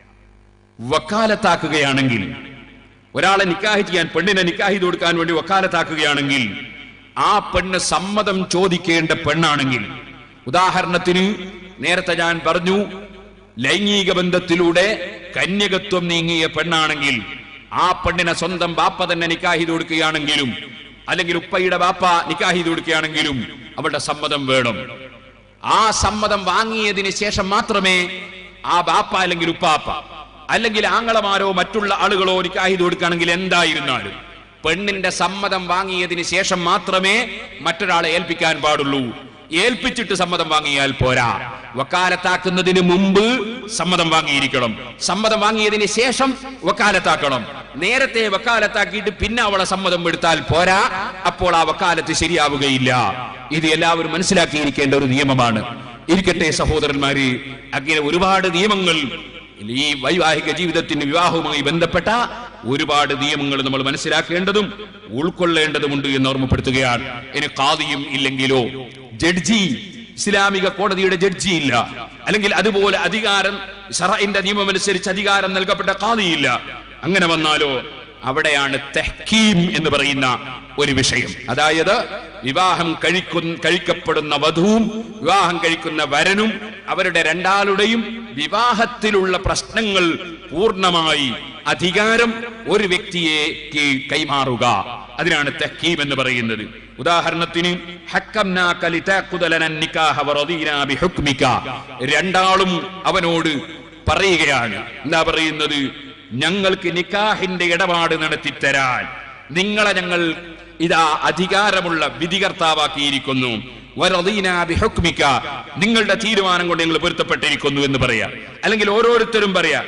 വക്കാലത്താക്കുകയാണെങ്കിൽ, ഒരാളെ നിക്കാഹ് ചെയ്യാൻ, പെണ്ണിനെ നിക്കാഹ് ചെയ്തു കൊടുക്കാൻ വേണ്ടി വക്കാലത്താക്കുകയാണെങ്കിൽ ആ പെണ്ണ് സമ്മതം ചോദിക്കേണ്ട പെണ്ണാണെങ്കിൽ, ഉദാഹരണത്തിന് നേരത്തെ ഞാൻ പറഞ്ഞു ലൈംഗിക ബന്ധത്തിലൂടെ കന്യകത്വം നീങ്ങിയ പെണ്ണാണെങ്കിൽ ആ പെണ്ണിനെ സ്വന്തം ബാപ്പ തന്നെ നിക്കാഹ് ചെയ്തു കൊടുക്കുകയാണെങ്കിലും അല്ലെങ്കിൽ ഉപ്പയുടെ ബാപ്പ നിക്കാഹ് ചെയ്തു കൊടുക്കുകയാണെങ്കിലും അവളുടെ സമ്മതം വേണം. ആ സമ്മതം വാങ്ങിയതിന് ശേഷം മാത്രമേ ആ ബാപ്പ അല്ലെങ്കിൽ ഉപ്പാപ്പ അല്ലെങ്കിൽ ആങ്ങളമാരോ മറ്റുള്ള ആളുകളോ നിക്കാഹ് ചെയ്തു കൊടുക്കുകയാണെങ്കിൽ എന്തായിരുന്നാലും പെണ്ണിന്റെ സമ്മതം വാങ്ങിയതിന് ശേഷം മാത്രമേ മറ്റൊരാളെ ഏൽപ്പിക്കാൻ പാടുള്ളൂ. ഏൽപ്പിച്ചിട്ട് സമ്മതം വാങ്ങിയാൽ പോരാ. വക്കാലത്താക്കുന്നതിന് മുമ്പ് സമ്മതം വാങ്ങിയിരിക്കണം, സമ്മതം വാങ്ങിയതിന് ശേഷം വക്കാലത്താക്കണം. നേരത്തെ വക്കാലത്താക്കിയിട്ട് പിന്നെ അവളെ സമ്മതം എടുത്താൽ പോരാ, അപ്പോൾ ആ വക്കാലത്ത് ശരിയാവുകയില്ല. ഇത് എല്ലാവരും മനസ്സിലാക്കിയിരിക്കേണ്ട ഒരു നിയമമാണ്. ഇരിക്കട്ടെ സഹോദരന്മാര്, അങ്ങനെ ഒരുപാട് നിയമങ്ങൾ ഈ വൈവാഹിക ജീവിതത്തിന് വിവാഹവുമായി ബന്ധപ്പെട്ട ഒരുപാട് നിയമങ്ങൾ നമ്മൾ മനസ്സിലാക്കേണ്ടതും ഉൾക്കൊള്ളേണ്ടതുമുണ്ട് എന്ന് ഓർമ്മപ്പെടുത്തുകയാണ്. ഇനി ഖാദിയും ഇല്ലെങ്കിലോ, ജഡ്ജി ഇസ്ലാമിക കോടതിയുടെ ജഡ്ജിയില്ല, അല്ലെങ്കിൽ അതുപോലെ അധികാരം ശറഇന്റെ നിയമമനുസരിച്ച് അധികാരം നൽകപ്പെട്ട ഖാദിയില്ല. അങ്ങനെ വന്നാലോ അവിടെയാണ് തഹ്കീം എന്ന് പറയുന്ന ഒരു വിഷയം. അതായത് വിവാഹം കഴിക്കപ്പെടുന്ന വധുവും വിവാഹം കഴിക്കുന്ന വരനും അവരുടെ രണ്ടാളുടെയും വിവാഹത്തിലുള്ള പ്രശ്നങ്ങൾ പൂർണ്ണമായി അധികാരം ഒരു വ്യക്തിയെ കൈമാറുക, അതിനാണ് തഹ്കീം എന്ന് പറയുന്നത്. ഉദാഹരണത്തിന് രണ്ടാളും അവനോട് പറയുകയാണ്, എന്താ പറയുന്നത്? ഞങ്ങൾക്ക് നിക്കാഹിന്റെ ഇടപാട് നടത്തിത്തരാൻ നിങ്ങളെ ഞങ്ങൾ ഇതാ അധികാരമുള്ള വിധികർത്താവാക്കിയിരിക്കുന്നു. നിങ്ങളുടെ തീരുമാനം കൊണ്ട് ഞങ്ങൾ പൊരുത്തപ്പെട്ടിരിക്കുന്നു എന്ന് പറയാം. അല്ലെങ്കിൽ ഓരോരുത്തരും പറയാ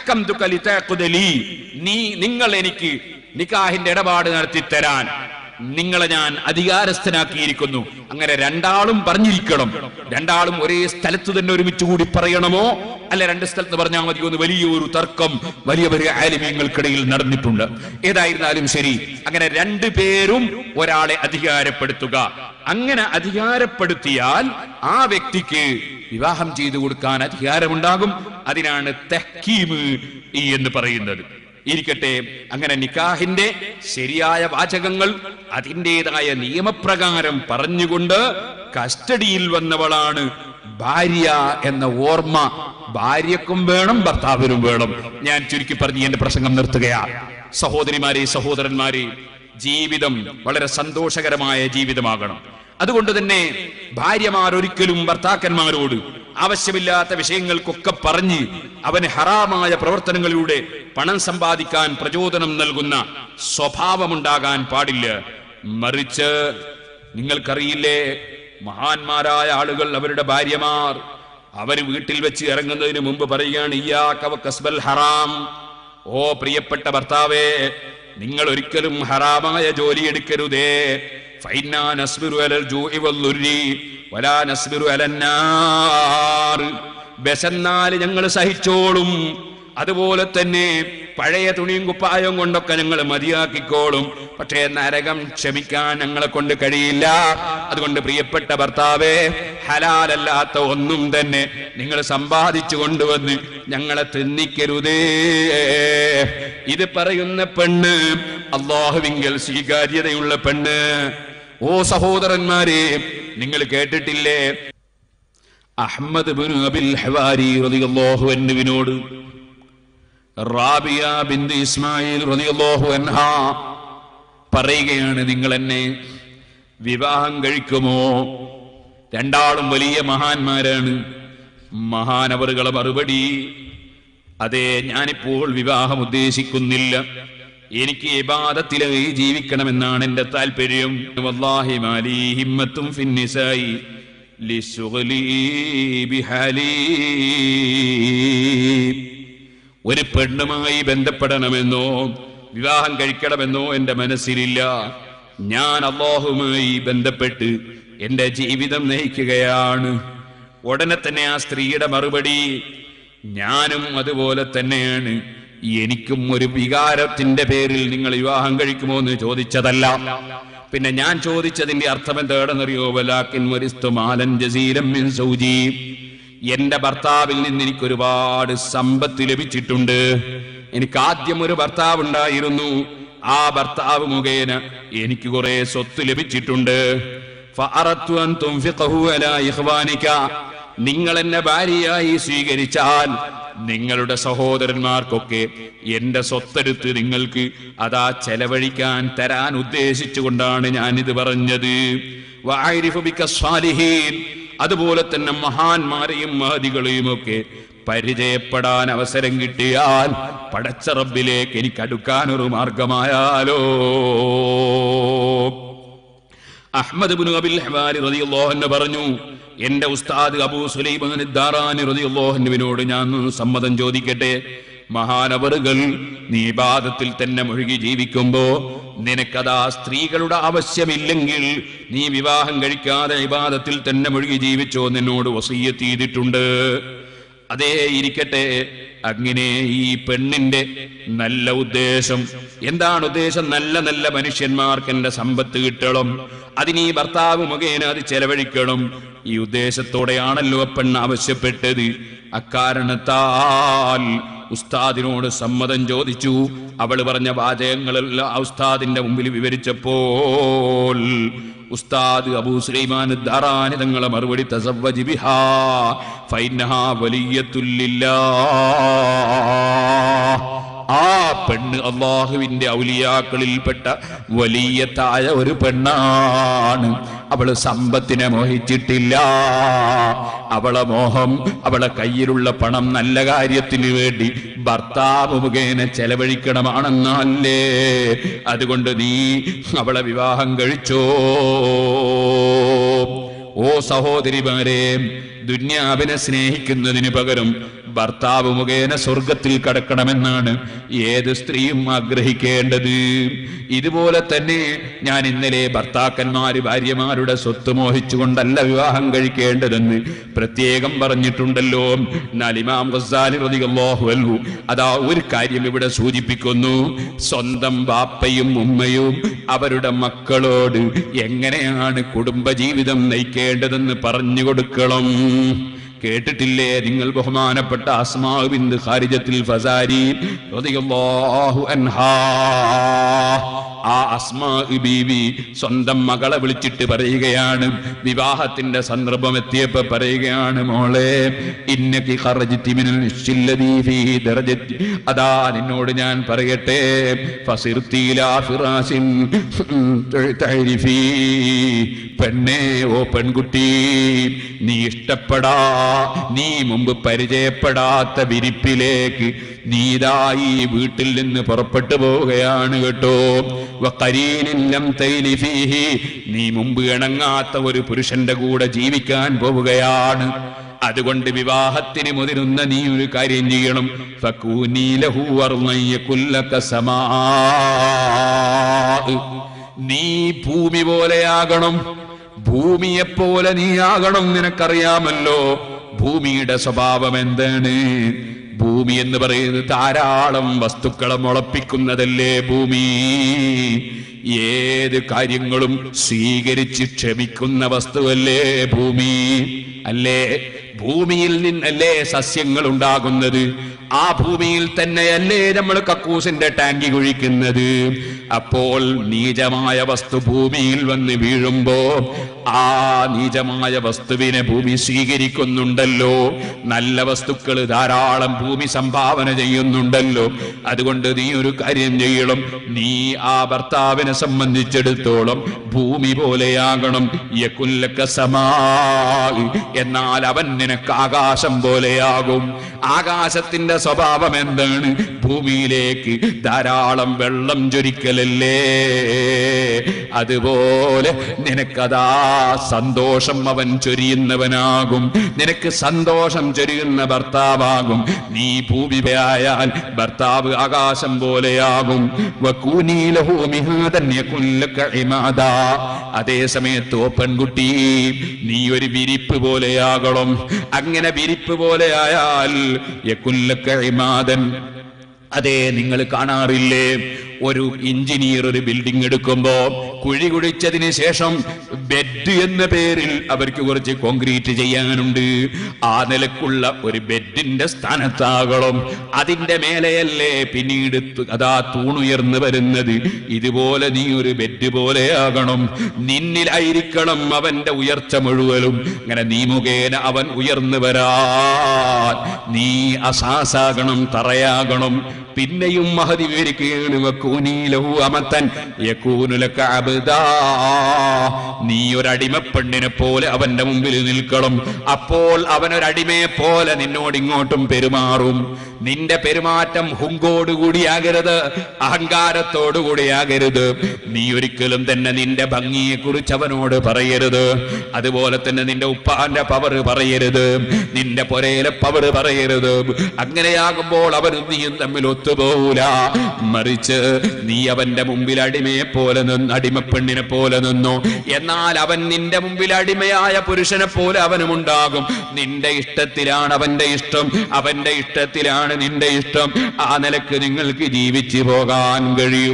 നിങ്ങൾ എനിക്ക് നിക്കാഹിന്റെ ഇടപാട് നടത്തിത്തരാൻ നിങ്ങളെ ഞാൻ അധികാരസ്ഥനാക്കിയിരിക്കുന്നു. അങ്ങനെ രണ്ടാളും പറഞ്ഞിരിക്കണം. രണ്ടാളും ഒരേ സ്ഥലത്ത് തന്നെ ഒരുമിച്ച് കൂടി പറയണമോ അല്ല രണ്ട് സ്ഥലത്ത് പറഞ്ഞാൽ മതിയോ എന്ന് വലിയൊരു തർക്കം വലിയ വലിയ ആലിമീങ്ങൾക്കിടയിൽ നടന്നിട്ടുണ്ട്. ഏതായിരുന്നാലും ശരി, അങ്ങനെ രണ്ടുപേരും ഒരാളെ അധികാരപ്പെടുത്തുക. അങ്ങനെ അധികാരപ്പെടുത്തിയാൽ ആ വ്യക്തിക്ക് വിവാഹം ചെയ്തു കൊടുക്കാൻ അധികാരമുണ്ടാകും. അതിനാണ് തഹ്കീം എന്ന് പറയുന്നത്. ഇരിക്കട്ടെ, അങ്ങനെ നിക്കാഹിന്റെ ശരിയായ വാചകങ്ങൾ അതിൻ്റെതായ നിയമപ്രകാരം പറഞ്ഞുകൊണ്ട് കസ്റ്റഡിയിൽ വന്നവളാണ് ഭാര്യ എന്ന ഓർമ്മ ഭാര്യക്കും വേണം, ഭർത്താവിനും വേണം. ഞാൻ ചുരുക്കി പറഞ്ഞ് എന്റെ പ്രസംഗം നിർത്തുകയാണ്. സഹോദരിമാരെ, സഹോദരന്മാരെ, ജീവിതം വളരെ സന്തോഷകരമായ ജീവിതമാകണം. അതുകൊണ്ട് തന്നെ ഭാര്യമാർ ഒരിക്കലും ഭർത്താക്കന്മാരോട് ആവശ്യമില്ലാത്ത വിഷയങ്ങൾക്കൊക്കെ പറഞ്ഞ് അവന് ഹറാമായ പ്രവർത്തനങ്ങളിലൂടെ പണം സമ്പാദിക്കാൻ പ്രചോദനം നൽകുന്ന സ്വഭാവമുണ്ടാകാൻ പാടില്ല. മറിച്ച് നിങ്ങൾക്കറിയില്ലേ, മഹാന്മാരായ ആളുകൾ അവരുടെ ഭാര്യമാർ അവര് വീട്ടിൽ വെച്ച് ഇറങ്ങുന്നതിന് മുമ്പ് പറയുകയാണ്, ഇയ്യാക വകസ്ബൽ ഹറാം. ഓ പ്രിയപ്പെട്ട ഭർത്താവേ, നിങ്ങൾ ഒരിക്കലും ഹറാമായ ജോലി എടുക്കരുതേ. ഫൈനാ നസ്ബിറു അലൽ ജൂഇ വൽദുരി വലാ നസ്ബിറു അലന്നാർ. ബെസന്നാൽ ഞങ്ങൾ സഹിച്ചോളും, അതുപോലെ തന്നെ പഴയ തുണിയും കുപ്പായവും കൊണ്ടൊക്കെ ഞങ്ങൾ മതിയാക്കിക്കോളും, പക്ഷേ നരകം ക്ഷമിക്കാൻ ഞങ്ങളെ കൊണ്ട് കഴിയില്ല. അതുകൊണ്ട് പ്രിയപ്പെട്ട ഭർത്താവേ, ഹലാലല്ലാത്ത ഒന്നും തന്നെ നിങ്ങൾ സമ്പാദിച്ചു കൊണ്ടുവന്ന് ഞങ്ങളെ തിന്നിക്കരുതേ. ഇത് പറയുന്ന പെണ്ണ് അല്ലാഹുവിങ്കൽ സ്വീകാര്യതയുള്ള പെണ്ണ്. ഓ സഹോദരന്മാരെ, നിങ്ങൾ കേട്ടിട്ടില്ലേ, അഹ്മദ് ബിൻ അബിൽ ഹവാരി റളിയല്ലാഹു അൻഹുവിനോട് റാബിയ ബിൻത് ഇസ്മായിൽ റളിയല്ലാഹു അൻഹാ പറയുകയാണ്, നിങ്ങൾ എന്നെ വിവാഹം കഴിക്കുമോ? രണ്ടാളും വലിയ മഹാന്മാരാണ്. മഹാനവറുകളെ മറുപടി, അതെ, ഞാനിപ്പോൾ വിവാഹം ഉദ്ദേശിക്കുന്നില്ല. എനിക്ക് ഇബാദത്തിലായി ജീവിക്കണമെന്നാണ് എന്റെ താല്പര്യം. വല്ലാഹി മാലി ഹിമ്മത്തും ഫിന്നിസായി ലിശുഗ്ലി ബിഹാലി. ഒരു പെണ്ണുമായി ബന്ധപ്പെടണമെന്നോ വിവാഹം കഴിക്കണമെന്നോ എന്റെ മനസ്സിലില്ല. ഞാൻ അല്ലാഹുവുമായി ബന്ധപ്പെട്ട് എന്റെ ജീവിതം നയിക്കുകയാണ്. ഉടനെ തന്നെ ആ സ്ത്രീയുടെ മറുപടി, ഞാനും അതുപോലെ തന്നെയാണ്. എനിക്കും ഒരു വികാരത്തിന്റെ പേരിൽ നിങ്ങൾ വിവാഹം കഴിക്കുമോ എന്ന് ചോദിച്ചതല്ല. പിന്നെ ഞാൻ ചോദിച്ചതിന്റെ അർത്ഥം എന്താണെന്നറിയോ? വലാകിൻ വരിസ്തു മാലൻ ജസീലൻ മിൻ സൗജി. എന്റെ ഭർത്താവിൽ നിന്ന് എനിക്ക് ഒരുപാട് സമ്പത്ത് ലഭിച്ചിട്ടുണ്ട്. എനിക്ക് ആദ്യം ഒരു ഭർത്താവ് ഉണ്ടായിരുന്നു. ആ ഭർത്താവ് മുഖേന എനിക്ക് കുറെ സ്വത്ത് ലഭിച്ചിട്ടുണ്ട്. ഫഅറത്തു അൻ തുൻഫിഖഹു അലാ ഇഖ്വാനിക. നിങ്ങൾ എന്നെ ഭാര്യയായി സ്വീകരിച്ചാൽ നിങ്ങളുടെ സഹോദരന്മാർക്കൊക്കെ എന്റെ സ്വത്തെടുത്ത് നിങ്ങൾക്ക് അതാ ചെലവഴിക്കാൻ തരാൻ ഉദ്ദേശിച്ചുകൊണ്ടാണ് ഞാനിത് പറഞ്ഞത്. വഅരിഫു ബിക സ്വാലിഹീൻ. അതുപോലെ തന്നെ മഹാന്മാരെയും മഹദികളെയും ഒക്കെ പരിചയപ്പെടാൻ അവസരം കിട്ടിയാൽ പടച്ച റബ്ബിലേക്ക് എനിക്ക് അടുക്കാൻ ഒരു മാർഗമായാലോ. അഹ്മദ് ഇബ്നു അബിൽ ഹവാരി റളിയല്ലാഹു അൻഹു പറഞ്ഞു, എന്റെ ഉസ്താദ് അബൂ സുലൈമാൻ ദാറാനി റളിയല്ലാഹു അൻഹുവിനോട് ഞാൻ സമ്മതം ചോദിക്കട്ടെ. മഹാനവറുകൾ നീ ഇബാദത്തിൽ തന്നെ മുഴുകി ജീവിക്കുമ്പോ നിനക്കതാ സ്ത്രീകളുടെ ആവശ്യമില്ലെങ്കിൽ നീ വിവാഹം കഴിക്കാതെ ഇബാദത്തിൽ തന്നെ മുഴുകി ജീവിച്ചോ എന്നോട് വസിയ്യത്ത് ചെയ്തിട്ടുണ്ട്. അതേ ഇരിക്കട്ടെ. അങ്ങനെ ഈ പെണ്ണിന്റെ നല്ല ഉദ്ദേശം എന്താണ്? ഉദ്ദേശം നല്ല നല്ല മനുഷ്യന്മാർക്ക് എന്റെ സമ്പത്ത് കിട്ടണം, അതിന് ഈ ഭർത്താവ് മുഖേന അത് ചെലവഴിക്കണം. ഈ ഉദ്ദേശത്തോടെയാണല്ലോ പെണ്ണ് ആവശ്യപ്പെട്ടത്. അക്കാരണത്താൽ ഉസ്താദിനോട് സമ്മതം ചോദിച്ചു. അവള് പറഞ്ഞ വാചകങ്ങളെല്ലാം ഉസ്താദിന്റെ മുമ്പിൽ വിവരിച്ചപ്പോൾ ഉസ്താദ് അബൂ സുലൈമാൻ ദാറാനി തങ്ങളെ മറുപടി തസവ്വജ് ബിഹാ ഫൈനഹാ വലിയ്യത്തുൽ ലില്ലാഹ്. ആ പെണ്ണ് അള്ളാഹുവിന്റെ ഔലിയാക്കളിൽപ്പെട്ട വലിയത്തായ ഒരു പെണ്ണാണ്. അവള് സമ്പത്തിനെ മോഹിച്ചിട്ടില്ല. അവളെ മോഹം അവളെ കയ്യിലുള്ള പണം നല്ല കാര്യത്തിന് വേണ്ടി ഭർത്താവ് മുഖേന ചെലവഴിക്കണമാണെന്നല്ലേ. അതുകൊണ്ട് നീ അവളെ വിവാഹം കഴിച്ചോ. ഓ സഹോദരിമാരെ, ദുന്യാവിനെ സ്നേഹിക്കുന്നതിന് പകരം ഭർത്താവ് മുഖേന സ്വർഗത്തിൽ കടക്കണമെന്നാണ് ഏത് സ്ത്രീയും ആഗ്രഹിക്കേണ്ടത്. ഇതുപോലെ തന്നെ ഞാൻ ഇന്നലെ ഭർത്താക്കന്മാര് ഭാര്യമാരുടെ സ്വത്ത് മോഹിച്ചുകൊണ്ടല്ല വിവാഹം കഴിക്കേണ്ടതെന്ന് പ്രത്യേകം പറഞ്ഞിട്ടുണ്ടല്ലോ. എന്നാൽ ഇമാം ഗസ്സാലി റളിയല്ലാഹു അൻഹു അതാ ഒരു കാര്യം ഇവിടെ സൂചിപ്പിക്കുന്നു. സ്വന്തം ബാപ്പയും ഉമ്മയും അവരുടെ മക്കളോട് എങ്ങനെയാണ് കുടുംബജീവിതം നയിക്കേണ്ടതെന്ന് പറഞ്ഞു കൊടുക്കണം. കേട്ടിട്ടില്ലേ നിങ്ങൾ ബഹുമാനപ്പെട്ട അസ്മാ ബിൻത് ഖാരിജത്തുൽ ഫസാരി റളിയല്ലാഹു അൻഹാ? ആ അസ്മാ ബീവി സ്വന്തം മകളെ വിളിച്ചിട്ട് പറയുകയാണ്, വിവാഹത്തിന്റെ സന്ദർഭം എത്തിയപ്പോ പറയുകയാണ്, മോളെ ഇന്നകി ഖറജ്തി മിനൽ ഇശ്ശില്ലദീ ഫീഹി ദറജത്തി, അതാ നിന്നോട് ഞാൻ പറയട്ടെ, ഫസിർതി ഇലാ ഫിറാസിൻ തഅരിഫി, പെണ്ണേ, ഓ പെൺകുട്ടി, നീ ഇഷ്ടപ്പെടാ, നീ മുമ്പ് പരിചയപ്പെടാത്ത വിരിപ്പിലേക്ക് നീതായി വീട്ടിൽ നിന്ന് പുറപ്പെട്ടു പോവുകയാണ് കേട്ടോ. വഖരീനിൻ തൈലി ഫീഹി, നീ മുമ്പ് ഇണങ്ങാത്ത ഒരു പുരുഷന്റെ കൂടെ ജീവിക്കാൻ പോവുകയാണ്. അതുകൊണ്ട് വിവാഹത്തിന് മുതിരുന്ന നീ ഒരു കാര്യം ചെയ്യണം. ഫകൂനി ലഹു വർമയകുല്ലക സമാ, നീ ഭൂമി പോലെയാകണം, ഭൂമിയെപ്പോലെ നീ ആകണം. നിനക്കറിയാമല്ലോ ഭൂമിയുടെ സ്വഭാവം എന്താണ്? ഭൂമി എന്ന് പറയുന്നത് ധാരാളം വസ്തുക്കളെ മുളപ്പിക്കുന്നതല്ലേ ഭൂമി. ഏത് കാര്യങ്ങളും സ്വീകരിച്ച് ക്ഷമിക്കുന്ന വസ്തുവല്ലേ ഭൂമി, അല്ലേ? ഭൂമിയിൽ നിന്നല്ലേ സസ്യങ്ങൾ ഉണ്ടാകുന്നത്. ആ ഭൂമിയിൽ തന്നെയല്ലേ നമ്മൾ കക്കൂസിന്റെ ടാങ്കി കുഴിക്കുന്നത്. അപ്പോൾ നീചമായ വസ്തു ഭൂമിയിൽ വന്ന് വീഴുമ്പോ ആ നീചമായ വസ്തുവിനെ ഭൂമി സ്വീകരിക്കുന്നുണ്ടല്ലോ. നല്ല വസ്തുക്കൾ ധാരാളം ഭൂമി സംഭാവന ചെയ്യുന്നുണ്ടല്ലോ. അതുകൊണ്ട് നീ ഒരു കാര്യം ചെയ്യണം, നീ ആ ഭർത്താവിനെ സംബന്ധിച്ചിടത്തോളം ഭൂമി പോലെയാകണം. യകുല്ലക സമാ, എന്നാൽ അവൻ നിനക്ക് ആകാശം പോലെയാകും. ആകാശത്തിന്റെ സ്വഭാവം എന്താണ്? ഭൂമിയിലേക്ക് ധാരാളം വെള്ളം ചൊരിക്കലല്ലേ. അതുപോലെ നിനക്കതാ സന്തോഷം അവൻ ചൊരിയുന്നവനാകും, നിനക്ക് സന്തോഷം ചൊരിയുന്ന ഭർത്താവാകും. നീ ഭൂമിയായാൽ ഭർത്താവ് ആകാശം പോലെയാകും. വകൂനി ലഹു മിഹാദൻ യകുല്ലക ഇമാദാ, അതേ സമയത്ത് ഓ പെൺകുട്ടി, നീ ഒരു വിരിപ്പ് പോലെയാകണം. അങ്ങനെ വിരിപ്പ് പോലെയായാൽ യകുല്ലക ഇമാദൻ, അതെ, നിങ്ങൾ കാണാറില്ലേ, ഒരു എഞ്ചിനീയർ ഒരു ബിൽഡിംഗ് എടുക്കുമ്പോ കുഴി കുഴിച്ചതിന് ശേഷം ബെഡ് എന്ന പേരിൽ അവർക്ക് കുറച്ച് കോൺക്രീറ്റ് ചെയ്യാനുണ്ട്. ആ നിലക്കുള്ള ഒരു ബെഡിന്റെ സ്ഥാനത്താകണം. അതിന്റെ മേലെയല്ലേ പിന്നീട് അതാ തൂണുയർന്നു വരുന്നത്. ഇതുപോലെ നീ ഒരു ബെഡ് പോലെയാകണം. നിന്നിലായിരിക്കണം അവന്റെ ഉയർച്ച മുഴുവനും. അങ്ങനെ നീ മുഖേന അവൻ ഉയർന്നു വരാൻ നീ അസാസാകണം, തറയാകണം. പിന്നെയും മഹദി വിവരിക്കുകയാണ്, വകൂനി ലഹു അമതൻ യകൂനു ലക അബ്ദാ, നീ ഒരടിമപ്പെണ്ണിനെ പോലെ അവന്റെ മുമ്പിൽ നിൽക്കണം. അപ്പോൾ അവനൊരടിമയെ പോലെ നിന്നോട് ഇങ്ങോട്ടും പെരുമാറും. നിന്റെ പെരുമാറ്റം ഹുങ്കോടുകൂടിയാകരുത്, അഹങ്കാരത്തോടുകൂടിയാകരുത്. നീ ഒരിക്കലും തന്നെ നിന്റെ ഭംഗിയെ കുറിച്ച് അവനോട് പറയരുത്. അതുപോലെ തന്നെ നിന്റെ ഉപ്പാന്റെ പവർ പറയരുത്, നിന്റെ പൊരയിലെ പവർ പറയരുത്. അങ്ങനെയാകുമ്പോൾ അവനും നീയും തമ്മിൽ ഒത്തുപോകൂല. മറിച്ച് നീ അവന്റെ മുമ്പിൽ അടിമയെ പോലെ നിന്ന്, അടിമപ്പെണ്ണിനെ പോലെ നിന്നു. എന്നാൽ അവൻ നിന്റെ മുമ്പിൽ അടിമയായ പുരുഷനെ പോലെ അവനുമുണ്ടാകും. നിന്റെ ഇഷ്ടത്തിലാണ് അവന്റെ ഇഷ്ടം, അവന്റെ ഇഷ്ടത്തിലാണ് നിന്റെ ഇഷ്ടം. ആ നിലക്ക് നിങ്ങൾക്ക് ജീവിച്ചു പോകാൻ കഴിയും.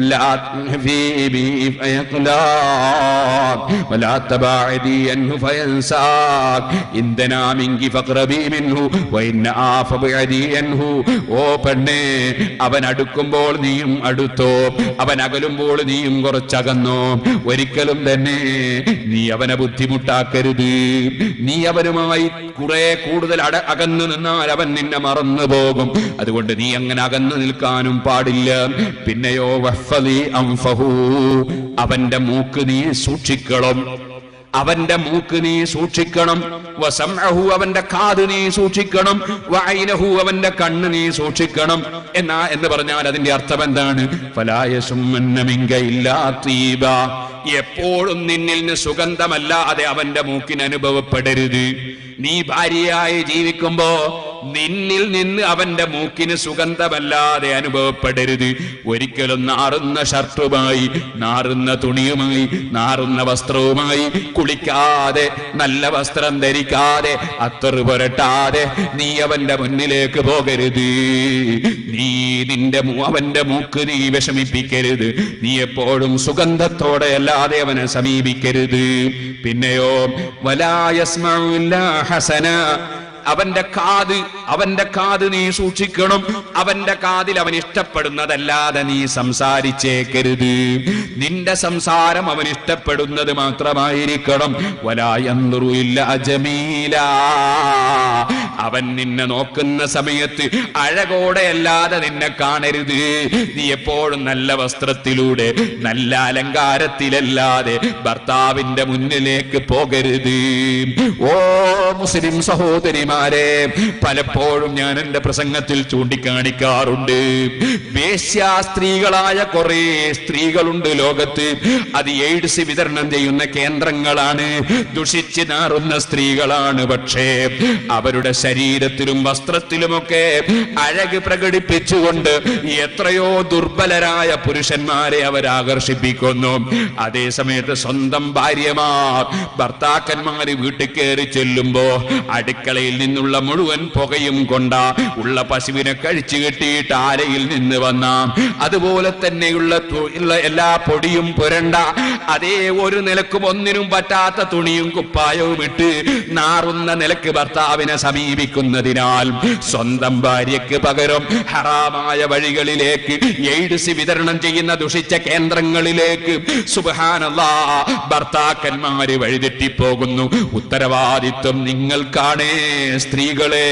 ഓ പെണ്ണേ, അവൻ അടുക്കുമ്പോൾ നീയും അടുത്തോ, അവൻ അകലുമ്പോൾ നീയും കുറച്ചകന്നോ. ഒരിക്കലും തന്നെ നീ അവനെ ബുദ്ധിമുട്ടാക്കരുത്. നീ അവനുമായി കുറെ കൂടുതൽ അകന്നു നിന്നാൽ അവൻ നിന്നെ മറന്നു പോകും. അതുകൊണ്ട് നീ അങ്ങനെ അകന്നു നിൽക്കാനും പാടില്ല. പിന്നെയോ വഹ്ഫളി അൻഫഹു, അവന്റെ മൂക്ക് നീ സൂക്ഷിക്കണം, അവന്റെ മൂക്ക് നീ സൂക്ഷിക്കണം. വസംഅഹു, അവന്റെ കാത് നീ സൂക്ഷിക്കണം. വഅൈനഹു, അവന്റെ കണ്ണ് നീ സൂക്ഷിക്കണം. എന്ന് പറഞ്ഞാൽ അതിന്റെ അർത്ഥം എന്താണ്? ഫലാ യസുമ്മന്ന മിൻക ഇല്ലാ തീബ, എപ്പോഴും നിന്നിൽ നിന്ന് സുഗന്ധമല്ലാതെ അവന്റെ മൂക്കിന് അനുഭവപ്പെടരുത്. നീ ഭാര്യയായി ജീവിക്കുമ്പോ നിന്നിൽ നിന്ന് അവന്റെ മൂക്കിന് സുഗന്ധമല്ലാതെ അനുഭവപ്പെടരുത്. ഒരിക്കലും നാറുന്ന ഷർട്ടുമായി, നാറുന്ന തുണിയുമായി, നാറുന്ന വസ്ത്രവുമായി കുളിക്കാതെ, നല്ല വസ്ത്രം ധരിക്കാതെ, അത്തർ പുരട്ടാതെ നീ അവന്റെ മുന്നിലേക്ക് പോകരുത്. നീ അവന്റെ മൂക്ക് നീ വിഷമിപ്പിക്കരുത്. നീ എപ്പോഴും സുഗന്ധത്തോടെ അല്ലാതെ അവനെ സമീപിക്കരുത്. പിന്നെയോ വലാ യസ്മഉ ഇല്ലാ ഹസന, അവന്റെ കാത് നീ സൂക്ഷിക്കണം. അവന്റെ കാതിൽ അവൻ ഇഷ്ടപ്പെടുന്നതല്ലാതെ നീ സംസാരിച്ചേക്കരുത്. നിന്റെ സംസാരം അവൻ ഇഷ്ടപ്പെടുന്നത് മാത്രമായിരിക്കണം. വലാ യൻദുറു ഇല്ലാ ജമീല, അവൻ നിന്നെ നോക്കുന്ന സമയത്ത് അഴകോടെ അല്ലാതെ നിന്നെ കാണരുത്. നീ എപ്പോഴും നല്ല വസ്ത്രത്തിലൂടെ, നല്ല അലങ്കാരത്തിലല്ലാതെ ഭർത്താവിന്റെ മുന്നിലേക്ക് പോകരുത്. ഓ മുസ്ലിം സഹോദരിമാരെ, പലപ്പോഴും ഞാൻ എന്റെ പ്രസംഗത്തിൽ ചൂണ്ടിക്കാണിക്കാറുണ്ട്, വേശ്യാസ്ത്രീകളായ കുറെ സ്ത്രീകളുണ്ട് ലോകത്ത്. അത് എയ്ഡ്സ് വിതരണം ചെയ്യുന്ന കേന്ദ്രങ്ങളാണ്, ദുഷിച്ച് നാറുന്ന സ്ത്രീകളാണ്. പക്ഷേ അവരുടെ ശരീരത്തിലും വസ്ത്രത്തിലുമൊക്കെ അഴക് പ്രകടിപ്പിച്ചുകൊണ്ട് എത്രയോ ദുർബലരായ പുരുഷന്മാരെ അവർ ആകർഷിപ്പിക്കുന്നു. അതേ സമയത്ത് സ്വന്തം ഭാര്യമാർ, ഭർത്താക്കന്മാര് വീട്ടിൽ കയറി ചെല്ലുമ്പോ അടുക്കളയിൽ നിന്നുള്ള മുഴുവൻ പുകയും കൊണ്ട ഉള്ള പശുവിനെ കഴിച്ചു കെട്ടിയിട്ട് ആലയിൽ നിന്ന് വന്ന, അതുപോലെ തന്നെയുള്ള എല്ലാ പൊടിയും പുരണ്ട, അതേ ഒരു നിലക്കും ഒന്നിനും പറ്റാത്ത തുണിയും കുപ്പായവും ഇട്ട് നാറുന്ന നിലക്ക് ഭർത്താവിനെ സമീപിക്കുന്നതിനാൽ സ്വന്തം ഭാര്യയ്ക്ക് പകരം ഹറാമായ വഴികളിലേക്ക്, എയ്ഡ്സ് വിതരണം ചെയ്യുന്ന ദുഷിച്ച കേന്ദ്രങ്ങളിലേക്ക് സുബ്ഹാനല്ലാഹ് ഭർത്താക്കന്മാര് വഴിതെറ്റിപ്പോകുന്നു. ഉത്തരവാദിത്വം നിങ്ങൾക്കാണേ സ്ത്രീകളെ.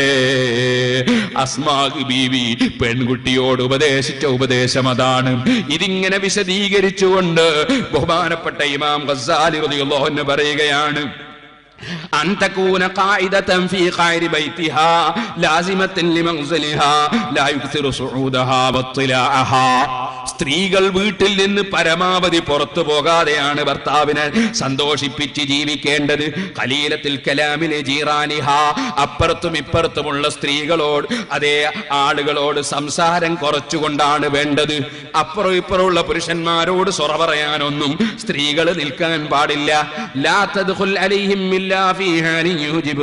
അസ്മാ ബീവി പെൺകുട്ടിയോട് ഉപദേശിച്ച ഉപദേശം അതാണ്. ഇതിങ്ങനെ വിശദീകരിച്ചുകൊണ്ട് ബഹുമാനപ്പെട്ട ഇമാം ഗസ്സാലി റളിയല്ലാഹു അൻഹു പറയുകയാണ്, أن تكون قاعدة في خير بيتها لازمة لمنزلها لا يكثر صعودها واطلاعها. സ്ത്രീകൾ വീട്ടിൽ നിന്ന് പരമാവധി പുറത്തു പോകാതെയാണ് ഭർത്താവിനെ സന്തോഷിപ്പിച്ച് ജീവിക്കേണ്ടത്. ഖലീലത്തിൽ കലാമിലെ ജീറാനിഹ, അപ്പുറത്തും ഇപ്പുറത്തുമുള്ള സ്ത്രീകളോട്, അതേ ആളുകളോട് സംസാരം കുറച്ചുകൊണ്ടാണ് വേണ്ടത്. അപ്പുറം ഇപ്പുറമുള്ള പുരുഷന്മാരോട് സൊറ പറയാനൊന്നും സ്ത്രീകൾ നിൽക്കാൻ പാടില്ല. ലാ തദ്ഖുൽ അലൈഹിം ഇല്ലാ ഫീ ഹാലിൻ യൂജിബു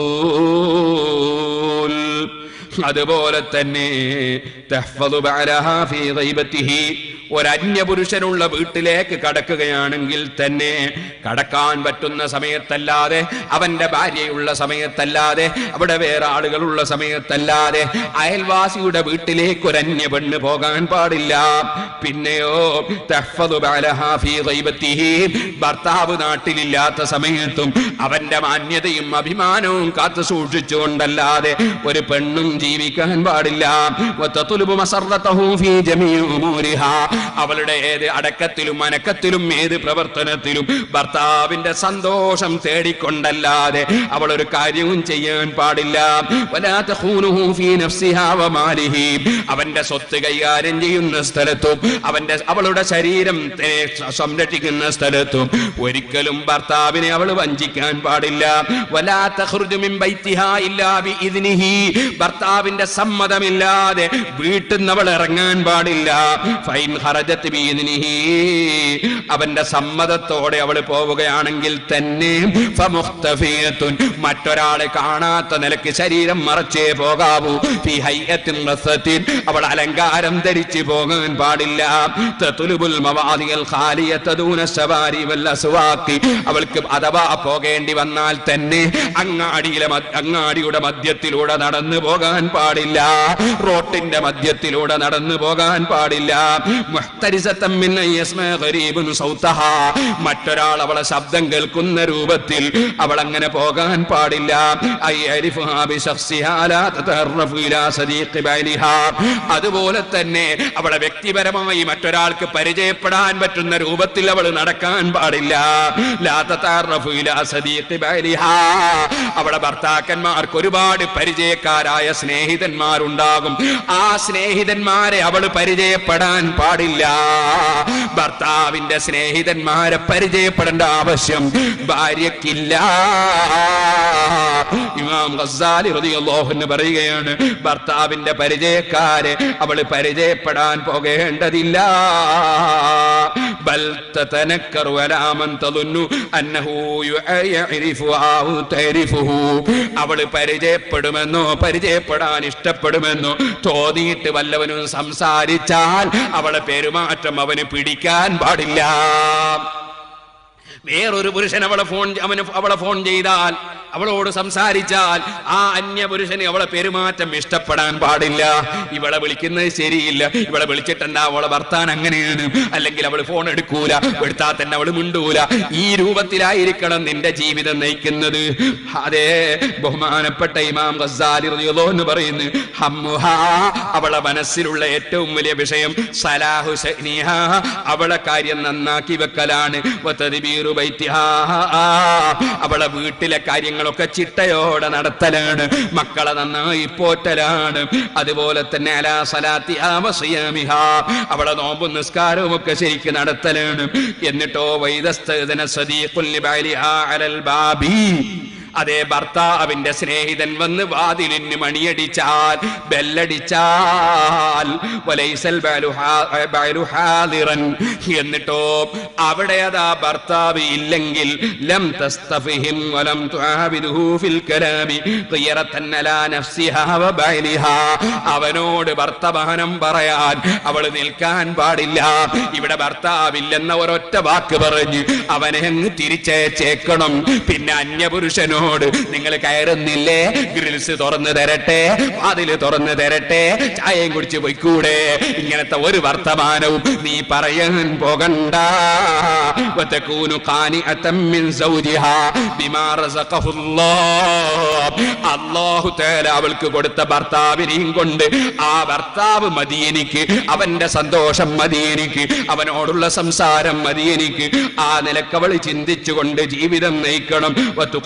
ദുഖൂൽ. അതുപോലെ തന്നെ തഹ്ഫദു ബഅലഹാ ഫീ ഗൈബതിഹി, ഒരന്യപുരുഷനുള്ള വീട്ടിലേക്ക് കടക്കുകയാണെങ്കിൽ തന്നെ കടക്കാൻ പറ്റുന്ന സമയത്തല്ലാതെ, അവന്റെ ഭാര്യയുള്ള സമയത്തല്ലാതെ, അവിടെ വേറെ ആളുകളുള്ള സമയത്തല്ലാതെ അയൽവാസിയുടെ വീട്ടിലേക്ക് ഒരന്യ പെണ്ണ് പോകാൻ പാടില്ല. പിന്നെയോ തഹ്ഫദു ബഅലഹാ ഫീ ഗൈബതിഹി, ഭർത്താവ് നാട്ടിലില്ലാത്ത സമയത്തും അവന്റെ മാന്യതയും അഭിമാനവും കാത്തു സൂക്ഷിച്ചുകൊണ്ടല്ലാതെ ഒരു പെണ്ണും ജീവിക്കാൻ പാടില്ല. വതതുലുബു മസറതഹു ഫീ ജമീഇ ഉമൂരിഹാ, അവളുടെ ഏത് അടക്കത്തിലും അനക്കത്തിലും ഏത് പ്രവർത്തനത്തിലും ഭർത്താവിന്റെ സന്തോഷം തേടിക്കൊണ്ടല്ലാതെ അവൾ ഒരു കാര്യവും ചെയ്യാൻ പാടില്ല. വലാ തഖൂനുഹു ഫീ നഫ്സിഹാ വമാലിഹി, അവന്റെ സ്വത്ത് കൈകാര്യം ചെയ്യുന്ന സ്ഥലത്തും അവളുടെ ശരീരം സംരക്ഷിക്കുന്ന സ്ഥലത്തും ഒരിക്കലും ഭർത്താവിനെ അവൾ വഞ്ചിക്കാൻ പാടില്ല. വലാ തഖ്റുജു മിൻ ബൈതിഹാ ഇല്ലാ ബിഇദ്നിഹി, ഭർത്താവിന്റെ സമ്മതമില്ലാതെ വീട്ടിൽ നിന്ന് അവൾ ഇറങ്ങാൻ പാടില്ല. ഫൈൻ ഖറജത് ബിഇദ്നിഹി, അവന്റെ സമ്മതത്തോടെ അവൾ പോവുകയാണെങ്കിൽ തന്നെ ഫമുഖ്തഫിയത്തുൻ, മറ്റൊരാളെ കാണാത്ത നിലയ്ക്ക് ശരീരം മറച്ചേ പോകാവൂ. ഫി ഹൈഅത്തിൻ റസത്തിൻ, അവൾ അലങ്കാരം ധരിച്ചു പോകാൻ പാടില്ല. തതുലുബുൽ മവാദിൽ ഖാലിയത ദൂന സവാരി വൽ അസ്വാഖി, അവൾക്ക് അഥവാ പോകേണ്ടി വന്നാൽ തന്നെ അങ്ങാടിയുടെ മധ്യത്തിലൂടെ നടന്നു പോകാൻ പാടില്ല, റോട്ടിന്റെ മധ്യത്തിലൂടെ നടന്നു പോകാൻ പാടില്ല. മുഹ്തരിസതൻ മിൻ യസ്മാ ഖരീബുൻ സൗതഹാ, മറ്റൊരാൾ അവളെ ശബ്ദം കേൾക്കുന്ന രൂപത്തിൽ അവൾ അങ്ങനെ പോകാൻ പാടില്ല. അയ്യരിഫുഹാ ബിശഖ്സിഹാ ലാ തതറഫു ഇലാ സദീഖി ബൈലിഹാ, അതുപോലെ തന്നെ അവളെ വ്യക്തിപരമായി മറ്റൊരാൾക്ക് പരിചയപ്പെടാൻ പറ്റുന്ന രൂപത്തിൽ അവൾ നടക്കാൻ പാടില്ല. ലാ തതറഫു ഇലാ സദീഖി ബൈലിഹാ, അവളെ ഭർത്താക്കന്മാർക്ക് ഒരുപാട് പരിചയക്കാരായ സ്നേഹിതന്മാരുണ്ടാകും. ആ സ്നേഹിതന്മാരെ അവൾ പരിചയപ്പെടാൻ പാടില്ല. ഭർത്താവിന്റെ സ്നേഹിതന്മാരെ പരിചയപ്പെടേണ്ട ആവശ്യം ഭാര്യക്കില്ല. ഇമാം ഗസ്സാലി റളിയല്ലാഹു അൻഹു പറയുകയാണ്, ഭർത്താവിന്റെ പരിചയക്കാരെ അവൾ പരിചയപ്പെടാൻ പോകേണ്ടതില്ല. ബൽ തതനക്കറു അലാ മൻ തദുന്നു അന്നഹു യഅരിഫു ഔ തഅരിഫുഹു, അവൾ പരിചയപ്പെടുമെന്നോ പരിചയപ്പെടാൻ ഇഷ്ടപ്പെടുമെന്നോ തോന്നിയിട്ട് വല്ലവനും സംസാരിച്ചാൽ അവളെ പെരുമാറ്റം അവന് പിടിക്കാൻ പാടില്ല. വേറൊരു പുരുഷൻ അവളെ ഫോൺ ചെയ്താൽ, അവളോട് സംസാരിച്ചാൽ ആ അന്യപുരുഷന് അവളെ പെരുമാറ്റം ഇഷ്ടപ്പെടാൻ പാടില്ല. ഇവളെ വിളിക്കുന്നത് ശരിയില്ല, ഇവളെ വിളിച്ചിട്ടുണ്ടാ അവളെ ഭർത്താൻ അങ്ങനെയാണ്, അല്ലെങ്കിൽ അവൾ ഫോൺ എടുക്കൂല, എടുത്താൽ തന്നെ അവൾ മിണ്ടൂല. ഈ രൂപത്തിലായിരിക്കണം നിന്റെ ജീവിതം നയിക്കുന്നത്. അതേ ബഹുമാനപ്പെട്ട ഇമാം ഗസ്സാലി റളിയല്ലാഹു അൻഹു പറയുന്നു, ഹമ്മുഹാ, അവളെ മനസ്സിലുള്ള ഏറ്റവും വലിയ വിഷയം സലാഹു ശഅനിഹാ, അവളെ കാര്യം നന്നാക്കി വെക്കലാണ്. വതദ്ബീറു ബൈതിഹാ, അവളെ വീട്ടിലെ കാര്യങ്ങളൊക്കെ ചിട്ടയോടെ നടത്തലാണ്. മക്കളെ നന്നായി പോറ്റലാണ്. അതുപോലെ തന്നെ അലാ സലാത്തിഹാ വസിയാമിഹാ, അവളെ നോമ്പും നിസ്കാരവും ഒക്കെ ശരിക്ക് നടത്തലാണ്. എന്നിട്ടോ വൈദസ്തഅ്ദന സദീഖുൽ ലിബൈലിഹാ അലൽ ബാബി, അതേ ഭർത്താവിന്റെ സ്നേഹിതൻ വന്ന് വാതിലിന് മണിയടിച്ചാൽ, ബെല്ലടിച്ചാൽ, വലൈസൽ ബഅലു ഹാദിറൻ, എന്നിട്ടോ അവിടെ അതാ ഭർത്താവ് ഇല്ലെങ്കിൽ ലം തസ്തഫിഹിം വലം തുആബിദുഹു ഫിൽ കലാമി ഖിയറതൻ അലാ നഫ്സിഹാ വബൈലിഹാ, അവനോട് വർത്തമാനം പറയാൻ അവൾ നിൽക്കാൻ പാടില്ല. ഇവിടെ ഭർത്താവില്ലെന്ന ഒരൊറ്റ വാക്ക് പറഞ്ഞ് അവനെ അങ്ങ് തിരിച്ചേക്കണം. പിന്നെ അന്യപുരുഷനോ നിങ്ങൾ കയറുന്നില്ലേ, ഗ്രിൽസ് തുറന്നു തരട്ടെ, വാതില് തുറന്നു തരട്ടെ, ചായയും കുടിച്ച് പോയിക്കൂടെ, ഇങ്ങനത്തെ ഒരു വർത്തമാനവും നീ പറയാൻ പോകണ്ട. അല്ലാഹു തആല അവൾക്ക് കൊടുത്ത ഭർത്താവിനെയും കൊണ്ട് ആ ഭർത്താവ് മതി എനിക്ക്, അവന്റെ സന്തോഷം മതി എനിക്ക്, അവനോടുള്ള സംസാരം മതി എനിക്ക്. ആ നിലക്കവൾ ചിന്തിച്ചുകൊണ്ട് ജീവിതം നയിക്കണം.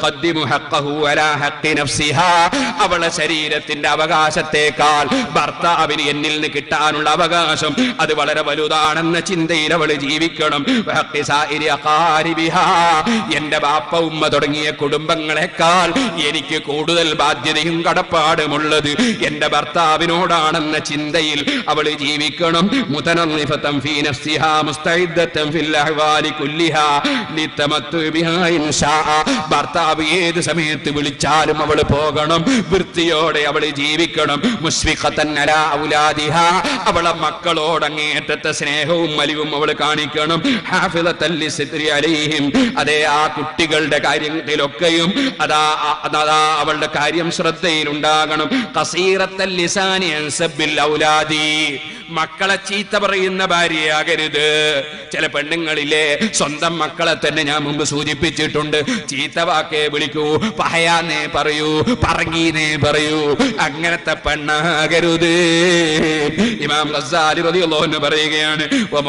അവളെ ശരീരത്തിന്റെ അവകാശത്തെക്കാൾ ഭർത്താവിന് എന്നിൽ നിന്ന് കിട്ടാനുള്ള അവകാശം അത് വളരെ വലുതാണെന്ന ചിന്തയിൽ അവൾ ജീവിക്കണം. എന്റെ ബാപ്പ ഉമ്മ തുടങ്ങിയ കുടുംബങ്ങളെക്കാൾ എനിക്ക് കൂടുതൽ ബാധ്യതയും കടപ്പാടുമുള്ളത് എന്റെ ഭർത്താവിനോടാണെന്ന ചിന്തയിൽ അവൾ ജീവിക്കണം. മുതനന്നിഫതൻ ഫീ നഫ്സിഹാ മുസ്തഇദ്ദതൻ ഫിൽ അഹ്വാലി കുല്ലിഹാ ലിതമത്തു ബിഹാ ഇൻഷാ, ഭർത്താവ് ഏത് സമയത്ത് വിളിച്ചാലും അവൾ പോകണം. വൃത്തിയോടെ അവൾ ജീവിക്കണം. മുസ്ഫിഖതൻ അലാ ഔലാദിഹാ, അവളെ മക്കളോട് അങ്ങേയറ്റത്തെ സ്നേഹവും വലിവും അവൾ കാണിക്കണം. ഹാഫിളതൻ ലിസിത്രി അലൈഹിം, അതേ ആ കുട്ടികളുടെ കാര്യത്തിലൊക്കെയും അതാ അവളുടെ കാര്യം ശ്രദ്ധയിൽ ഉണ്ടാകണം. ഖസീറത്തൽ ലിസാനി അൻസബിൽ ഔലാദി, മക്കളെ ചീത്ത പറയുന്ന ഭാര്യയാകരുത്. ചില പെണ്ണുങ്ങളിലെ സ്വന്തം മക്കളെ തന്നെ ഞാൻ മുമ്പ് സൂചിപ്പിച്ചിട്ടുണ്ട്, ചീത്ത വാക്കേ വിളിക്കൂ, പഹയാന്നേ പറയൂ, പറങ്ങീന്നേ പറയൂ. അങ്ങനത്തെ പെണ്ണാകരുത്. ഇമാം ഗസാലി റളിയല്ലാഹു അൻഹു പറയുകയാണ്,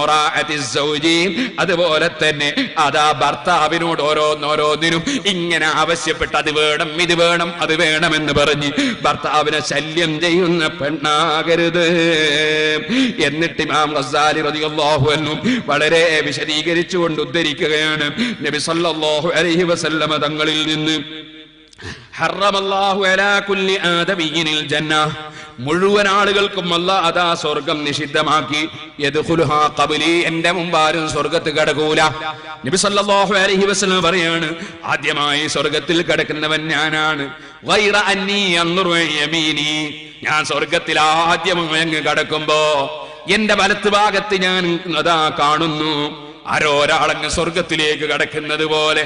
അതുപോലെ തന്നെ അതാ ഭർത്താവിനോട് ഓരോന്നോരോന്നിനും ഇങ്ങനെ ആവശ്യപ്പെട്ട് അത് വേണം, ഇത് വേണം, അത് വേണമെന്ന് പറഞ്ഞ് ഭർത്താവിനെ ശല്യം ചെയ്യുന്ന പെണ്ണാകരുത്. എന്നിട്ട് ഇമാം ഗസാലി റളിയല്ലാഹു അൻഹു വളരെ വിശദീകരിച്ചുകൊണ്ട് ഉദ്ധരിക്കുകയാണ്, നബി സല്ലല്ലാഹു അലൈഹി വസല്ലമ തങ്ങളിൽ നിന്ന് ഹറമല്ലാഹു അലാ കുല്ലി ആദമിയിൽ ജന്ന, മുഴുവൻ ആളുകൾക്കും അല്ലാഹ് അതാ സ്വർഗം നിഷിദ്ധമാക്കി. യദ്ഖുലുഹാ ഖബ്ലി, എന്റെ മുമ്പാരും സ്വർഗത്തിൽ കടക്കൂല. നബി സല്ലല്ലാഹു അലൈഹി വസല്ലം പറയാണ്, ആദ്യമായി സ്വർഗത്തിൽ കടക്കുന്നവൻ ഞാനാണ്. ഗൈറ അന്നി അൻദുറു യമീനി, ഞാൻ സ്വർഗത്തിൽ ആദ്യമായി അങ്ങ് കടക്കുമ്പോ എന്റെ വലത്ത് ഭാഗത്ത് ഞാൻ അതാ കാണുന്നു ആരോ ഒരാളങ്ങ് സ്വർഗത്തിലേക്ക് കടക്കുന്നത് പോലെ.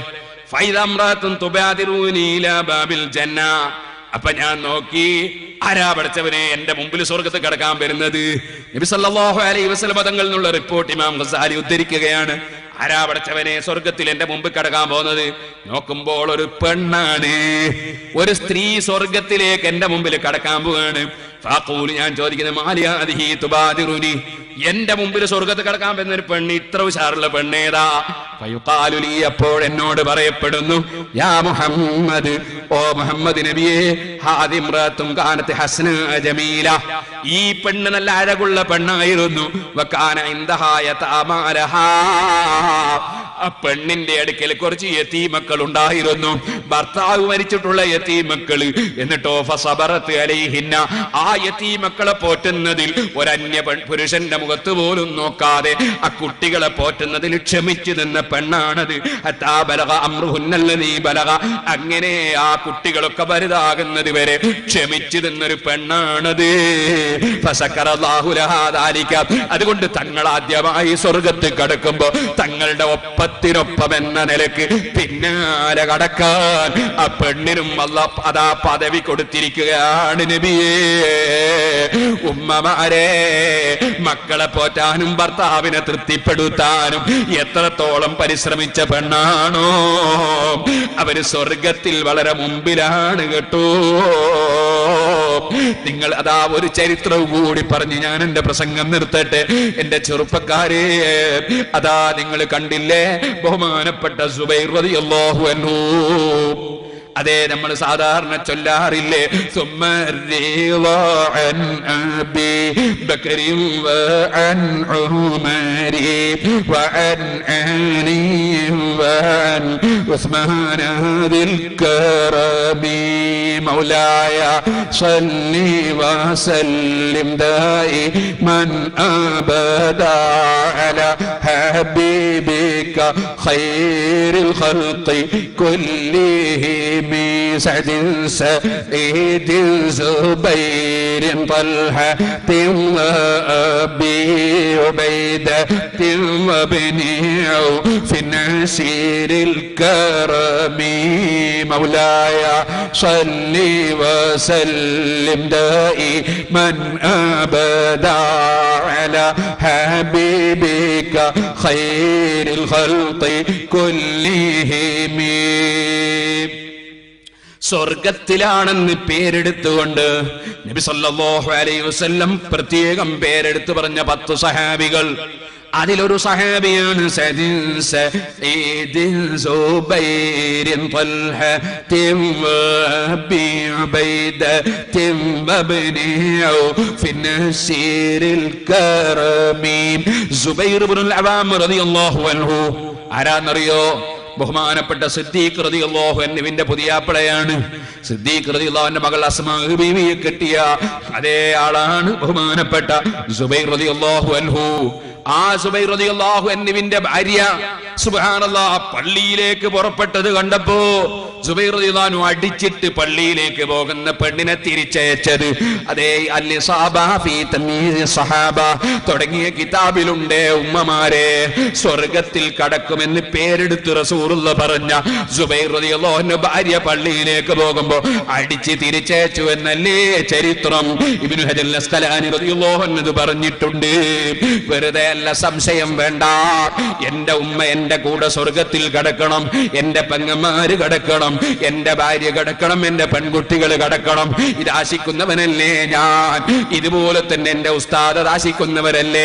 അപ്പൊ ഞാൻ നോക്കി, ആരാ പഠിച്ചവനെ എന്റെ മുമ്പിൽ സ്വർഗത്ത് കിടക്കാൻ വരുന്നത്? നബി സല്ലല്ലാഹു അലൈഹി വസല്ലം തങ്ങളിൽ നിന്നുള്ള റിപ്പോർട്ട് ഇമാം ഗസാലി ഉദ്ധരിക്കുകയാണ്. ആരാ പഠിച്ചവനെ സ്വർഗത്തിൽ എന്റെ മുമ്പ് കിടക്കാൻ പോകുന്നത്? നോക്കുമ്പോൾ ഒരു പെണ്ണാണ്, ഒരു സ്ത്രീ സ്വർഗത്തിലേക്ക് എന്റെ മുമ്പിൽ കടക്കാൻ പോവാണ്. ഫാഖൂലു, ഞാൻ ചോദിക്കുന്നത്, മാലിയാദിഹി തുബാദിറുനി, എന്റെ മുമ്പിൽ സ്വർഗത്ത് കിടക്കാൻ പറ്റുന്ന ഒരു പെണ്ണ്, ഇത്ര ഉഷാറുള്ള പെണ്ണേതാ? ഫയുഖാലു ലി, അപ്പോൾ എന്നോട് പറയപ്പെടുന്നു, യാ മുഹമ്മദ്, ഓ മുഹമ്മദ് നബിയേ, ഹാദി ഇംറഅത്തുൻ കാനത് ഹസ്ന ജമീല, ഈ പെണ്ണ് നല്ല അഴകുള്ള പെണ്ണായിരുന്നു. വകാന ഇൻദഹാ യതമാലഹാ, ആ പെണ്ണിന്റെ അടുക്കൽ കുറച്ച് യതീമക്കൾ ഉണ്ടായിരുന്നു, ഭർത്താവ് മരിച്ചിട്ടുള്ള യതീമക്കള്. എന്നിട്ടോ ഫസബറത്ത് അലൈഹിന്ന, ആ യതീമക്കളെ പോറ്റുന്നതിൽ ഒരന്യ പുരുഷന്റെ മുഖത്ത് പോലും നോക്കാതെ ആ കുട്ടികളെ പോറ്റുന്നതിൽ ക്ഷമിച്ചു നിന്ന പെണ്ണാണത്. ഹത്താ ബലഗ അംറുഹുന്നല്ലദീ ബലഗ, അങ്ങനെ ആ കുട്ടികളൊക്കെ വലുതാകുന്നത് വരെ ക്ഷമിച്ചു നിന്നൊരു പെണ്ണാണത്. ഫസക്കറല്ലാഹു ലഹാ ദാലിക, അതുകൊണ്ട് തങ്ങൾ ആദ്യമായി സ്വർഗത്ത് കടക്കുമ്പോ തങ്ങളുടെ ഒപ്പത്തിനൊപ്പം എന്ന നിലക്ക് പിന്നാലെ കടക്കാൻ ആ പെണ്ണിനും അല്ലാഹ് അതാ പദവി കൊടുത്തിരിക്കുകയാണ്. നബിയേ, ഉമ്മമാരെ, മക്കളെ പോറ്റാനും ഭർത്താവിനെ തൃപ്തിപ്പെടുത്താനും എത്രത്തോളം പരിശ്രമിച്ച പെണ്ണാണോ അവര് സ്വർഗത്തിൽ വളരെ മുമ്പിലാണ് കേട്ടോ. നിങ്ങൾ അതാ ഒരു ചരിത്രവും കൂടി പറഞ്ഞ് ഞാൻ എന്റെ പ്രസംഗം നിർത്തട്ടെ. എന്റെ ചെറുപ്പക്കാരെ, അതാ നിങ്ങൾ കണ്ടില്ലേ ബഹുമാനപ്പെട്ട സുബൈർ റളിയല്ലാഹു അൻഹു, അതെ നമ്മൾ സാധാരണ ചൊല്ലാറില്ലേ, മൗലായ സല്ലി വസല്ലിം ദായിമൻ അബദാ അലാ ഹബീബിക ഖൈറിൽ ഖൽഖി കുല്ലിഹിം سعد سعيد زبير طلحة وأبي عبيدة وابن عوف نسير الكرم مولاي صل وسلم دائما أبدا على حبيبك خير الخلق كلهم. സ്വർഗത്തിലാണെന്ന് പേരെടുത്തുകൊണ്ട് നബി സല്ലല്ലാഹു അലൈഹി വസല്ലം പ്രത്യേകം പേരെടുത്തു പറഞ്ഞ 10 സഹാബികൾ. അതിലൊരു സഹാബിയാണ് സഈദ് സുബൈർ طلحة وأبي عبيدة وابن عوف نسير الكرم സുബൈർ ഇബ്നുൽ അവാം റളിയല്ലാഹു അൻഹു. ആരാന്നറിയോ? ബഹുമാനപ്പെട്ട സിദ്ദീഖ് റളിയല്ലാഹു അൻഹുവിന്റെ പുതിയാപ്പിളയാണ്. സിദ്ദീഖ് റളിയല്ലാഹു അൻഹുവിന്റെ മകൾ അസ്മാ ബീവിയെ കെട്ടിയ അതേ ആളാണ് ബഹുമാനപ്പെട്ട സുബൈർ റളിയല്ലാഹു അൻഹു. ആ സുബൈർ റളിയല്ലാഹു അൻഹുവിന്റെ ഭാര്യ സുബ്ഹാനല്ലാഹ് പള്ളിയിലേക്ക് പുറപ്പെട്ടത് കണ്ടപ്പോ സുബൈർ റളിയല്ലാഹു അൻഹു അടിച്ചിട്ട് പള്ളിയിലേക്ക് പോകുന്ന പെണ്ണിനെ തിരിച്ചയച്ചത് അതേ അൽ-ഇസാബ ഫീ തമീസ് സഹാബ തുടങ്ങിയ കിതാബിലുണ്ട്. ഉമ്മമാരെ, സ്വർഗത്തിൽ കടക്കുമെന്ന് പേരെടുത്ത് റസൂലുള്ളാഹി പറഞ്ഞ സുബൈർ റളിയല്ലാഹു അൻഹു ഭാര്യ പള്ളിയിലേക്ക് പോകുമ്പോ അടിച്ച് തിരിച്ചയച്ചു എന്നല്ലേ ചരിത്രം. ഇബ്നു ഹജർ അസ്ഖലാനി റളിയല്ലാഹു അൻഹു പറഞ്ഞിട്ടുണ്ട്. വെറുതെ അല്ല, സംശയം വേണ്ട. എന്റെ ഉമ്മ എന്റെ കൂടെ സ്വർഗത്തിൽ കടക്കണം, എന്റെ പെങ്ങന്മാര് കടക്കണം, എന്റെ ഭാര്യ കടക്കണം, എന്റെ പെൺകുട്ടികൾ കടക്കണം. ഇത് ആശിക്കുന്നവനല്ലേ ഞാൻ. ഇതുപോലെ തന്നെ എന്റെ ഉസ്താദ് ആശിക്കുന്നവരല്ലേ.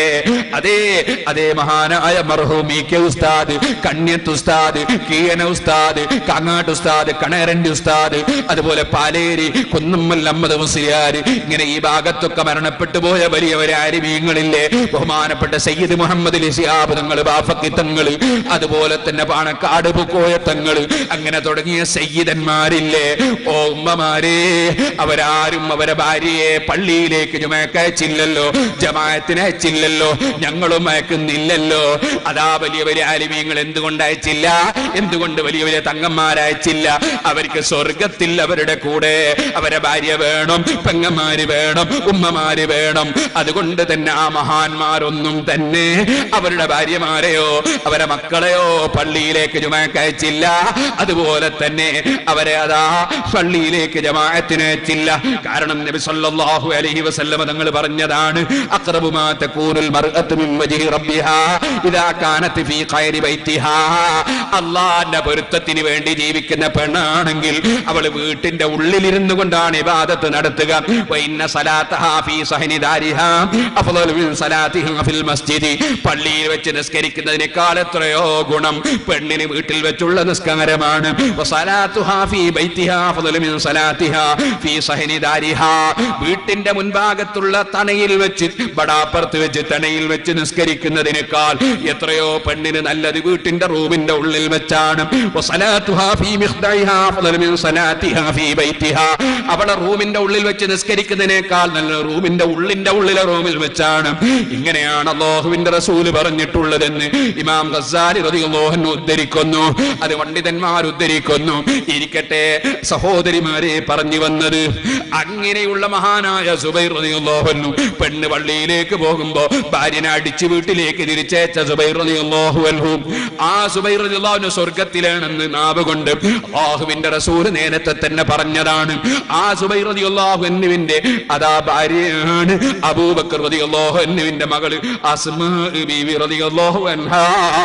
അതേ മഹാനായ മർഹൂം ഇ.കെ. ഉസ്താദ്, കണ്യത്ത് ഉസ്താദ്, കീയന ഉസ്താദ്, കാങ്ങാട്ട് ഉസ്താദ്, കണേരന്റെ ഉസ്താദ്, അതുപോലെ പാലേരി കുന്നമ്മൽ അഹമ്മദ് മുസ്ലിയാർ, ഇങ്ങനെ ഈ ഭാഗത്തൊക്കെ മരണപ്പെട്ടു പോയ വലിയവരെ ആരിമീങ്ങളില്ലേ. ബഹുമാനപ്പെട്ട സയ്യിദ് മുഹമ്മദ് ശിഹാബ് തങ്ങൾ, ബാഫക്കി തങ്ങൾ, അതുപോലെ തന്നെ പാണക്കാട് പൂക്കോയ തങ്ങൾ, അങ്ങനെ തുടങ്ങിയ സയ്യിദന്മാരില്ലേ. ഓ ഉമ്മമാരെ, അവരാരും അവരെ ഭാര്യയെ പള്ളിയിലേക്ക് ജുമഅക്കയച്ചില്ലല്ലോ, ജമാഅത്തിന് അയച്ചില്ലല്ലോ, ഞങ്ങളും അയക്കുന്നില്ലല്ലോ. അതാ വലിയ വലിയ ആലിമീങ്ങൾ എന്തുകൊണ്ട് അയച്ചില്ല? എന്തുകൊണ്ട് വലിയ വലിയ തങ്ങന്മാരയച്ചില്ല? അവർക്ക് സ്വർഗത്തിൽ അവരുടെ കൂടെ അവരെ ഭാര്യ വേണം, പെങ്ങന്മാര് വേണം, ഉമ്മമാര് വേണം. അതുകൊണ്ട് തന്നെ ആ മഹാന്മാരൊന്നും തന്നെ അവരുടെ ഭാര്യമാരെയോ അവരെ മക്കളെയോ പള്ളിയിലേക്ക് ജുമഅക്കയച്ചില്ല. അതുപോലെ തന്നെ അവരെ അതാ പള്ളിയിലേക്ക് ജമാഅത്തിന് അയച്ചില്ല. കാരണം നബി സല്ലല്ലാഹു അലൈഹി വസല്ലം തങ്ങൾ പറഞ്ഞതാണ്, അഖ്റബു മാ തകൂനുൽ മർഅതു മിൻ വജ്ഹി റബ്ബിഹാ ഇദാ കാനത് ഫീ ഖൈരി ബൈതിഹാ. അല്ലാഹുവിന്റെ പൊരുത്തത്തിന് വേണ്ടി ജീവിക്കുന്ന പെണ്ണാണെങ്കിൽ അവൾ വീട്ടിന്റെ ഉള്ളിലിരുന്നു കൊണ്ടാണ് ഇബാദത്ത് നടത്തുക. വഇന്ന സലാതഹാ ഫീ സഹനി ദാരിഹാ അഫ്ളലു മിൻ സലാതിഹാ ഫിൽ മസ്ജിദി. പള്ളിയിൽ വെച്ച് നിസ്കരിക്കുന്നതിനേക്കാൾ എത്രയോ ഗുണം പെണ്ണിന് വീട്ടിൽ വെച്ചുള്ള നിസ്കാരമാണ്. വസലാതുഹാ ഫീ ബൈതിഹാ അഫ്ളലു മിൻ സലാതിഹാ ഫീ സഹനി ദാരിഹാ. വീട്ടിന്റെ മുൻഭാഗത്തുള്ള തണയിൽ വെച്ച്, ബടാപ്പുറത്ത് വെച്ച് തണയിൽ വെച്ച് നിസ്കരിക്കുന്നതിനേക്കാൾ എത്രയോ പെണ്ണിന് നല്ലത് വീട്ടിന്റെ റൂമിന്റെ ഉള്ളിൽ വെച്ചാണ്. വസലാതുഹാ ഫീ മിഖ്ദഇഹാ അഫ്ളലു മിൻ സലാതിഹാ ഫീ ബൈതിഹാ. അവളെ റൂമിന്റെ ഉള്ളിൽ വെച്ച് നിസ്കരിക്കുന്നതിനേക്കാൾ നല്ല റൂമിന്റെ ഉള്ളിലെ റൂമിൽ വെച്ചാണ്. ഇങ്ങനെയാണ് അല്ലാഹുവിന്റെ റസൂൽ പറഞ്ഞിട്ടുള്ളതെന്ന് ഇമാം ഗസ്സാലി റളിയല്ലാഹു അൻഹു ഉദ്ധരിക്കുന്നു. അത് പണ്ഡിതന്മാർ ഉദ്ധരിക്കുന്നു. ഇരിക്കട്ടെ സഹോദരിമാരെ, പറഞ്ഞു വന്നത് അങ്ങനെയുള്ള മഹാനായ സുബൈർ റളിയല്ലാഹു അൻഹു പെണ്ണ് പള്ളിയിലേക്ക് പോകുമ്പോ ഭാര്യനെ അടിച്ചു വീട്ടിലേക്ക് തിരിച്ചയച്ച സുബൈർ റളിയല്ലാഹു അൻഹു, ആ സുബൈർ റളിയല്ലാഹു അൻഹു സ്വർഗത്തിലാണെന്ന് നാവ് കൊണ്ട് അല്ലാഹുവിന്റെ റസൂൽ നേരത്തെ തന്നെ പറഞ്ഞതാണ്. ആ സുബൈർ റളിയല്ലാഹു അൻഹുവിന്റെ അതാ ഭാര്യയാണ് അബൂബക്കർ റളിയല്ലാഹു അൻഹുവിന്റെ മകള് അസ്മാ ബീവി റളിയല്ലാഹു അൻഹാ.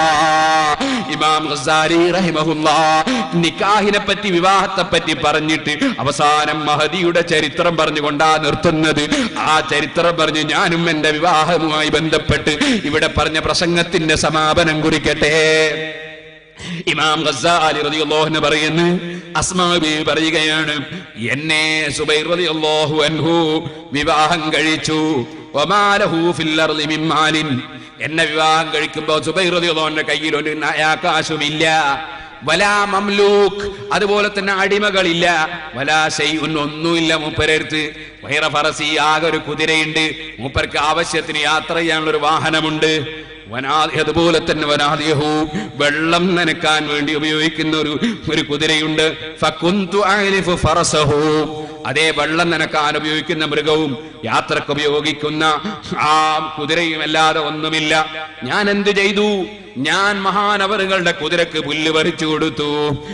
ഇമാം ഗസ്സാലി റഹിമഹുല്ലാഹ് നിക്കാഹിനെ പറ്റി, വിവാഹത്തെ പറ്റി പറഞ്ഞിട്ട് അവസാനം മഹദിയുടെ ചരിത്രം പറഞ്ഞുകൊണ്ടാ നിർത്തുന്നത്. ആ ചരിത്രം പറഞ്ഞ് ഞാനും എന്റെ വിവാഹവുമായി ബന്ധപ്പെട്ട് ഇവിടെ പറഞ്ഞ പ്രസംഗത്തിന്റെ സമാപനം കുറിക്കട്ടെ. ഇമാം ഗസ്സാലി റളിയല്ലാഹു അൻഹു പറയുന്നു, അസ്മാ ബീവി പറയുകയാണ്, എന്നെ സുബൈർ റളിയല്ലാഹു അൻഹു വിവാഹം കഴിച്ചു. വമാ ലഹു ഫിൽ അർളി മിൻ മാലിൻ. എന്നെ വിവാഹം കഴിക്കുമ്പോൾ സുബൈർ റളിയല്ലാഹു അൻഹുവിന്റെ കയ്യിൽ ഒരു നയാകാശുമില്ല. വലാ മംലൂക്ക്, അതുപോലെ തന്നെ അടിമകളില്ല. വലാ ശൈഉൻ, ഒന്നുമില്ല മൂപ്പരടുത്ത്. വൈറ ഫറസി, ആകെ ഒരു കുതിരയുണ്ട്. മൂപ്പർക്ക് ആവശ്യത്തിന് യാത്ര ചെയ്യാനുള്ള ഒരു വാഹനമുണ്ട്. അതുപോലെ തന്നെ വനാദിയഹു, വെള്ളം നനക്കാൻ വേണ്ടി ഉപയോഗിക്കുന്ന ഒരു കുതിരയുണ്ട്. ഫകുന്തു അഅലിഫു ഫറസഹു, അതേ വെള്ളം നനക്കാൻ ഉപയോഗിക്കുന്ന മൃഗവും യാത്രക്ക് ഉപയോഗിക്കുന്ന ആ കുതിരയും അല്ലാതെ ഒന്നുമില്ല. ഞാൻ എന്ത് ചെയ്തു? ഞാൻ മഹാനവറുകളുടെ കുതിരക്ക് പുല്ല് പറിച്ചു കൊടുത്തു.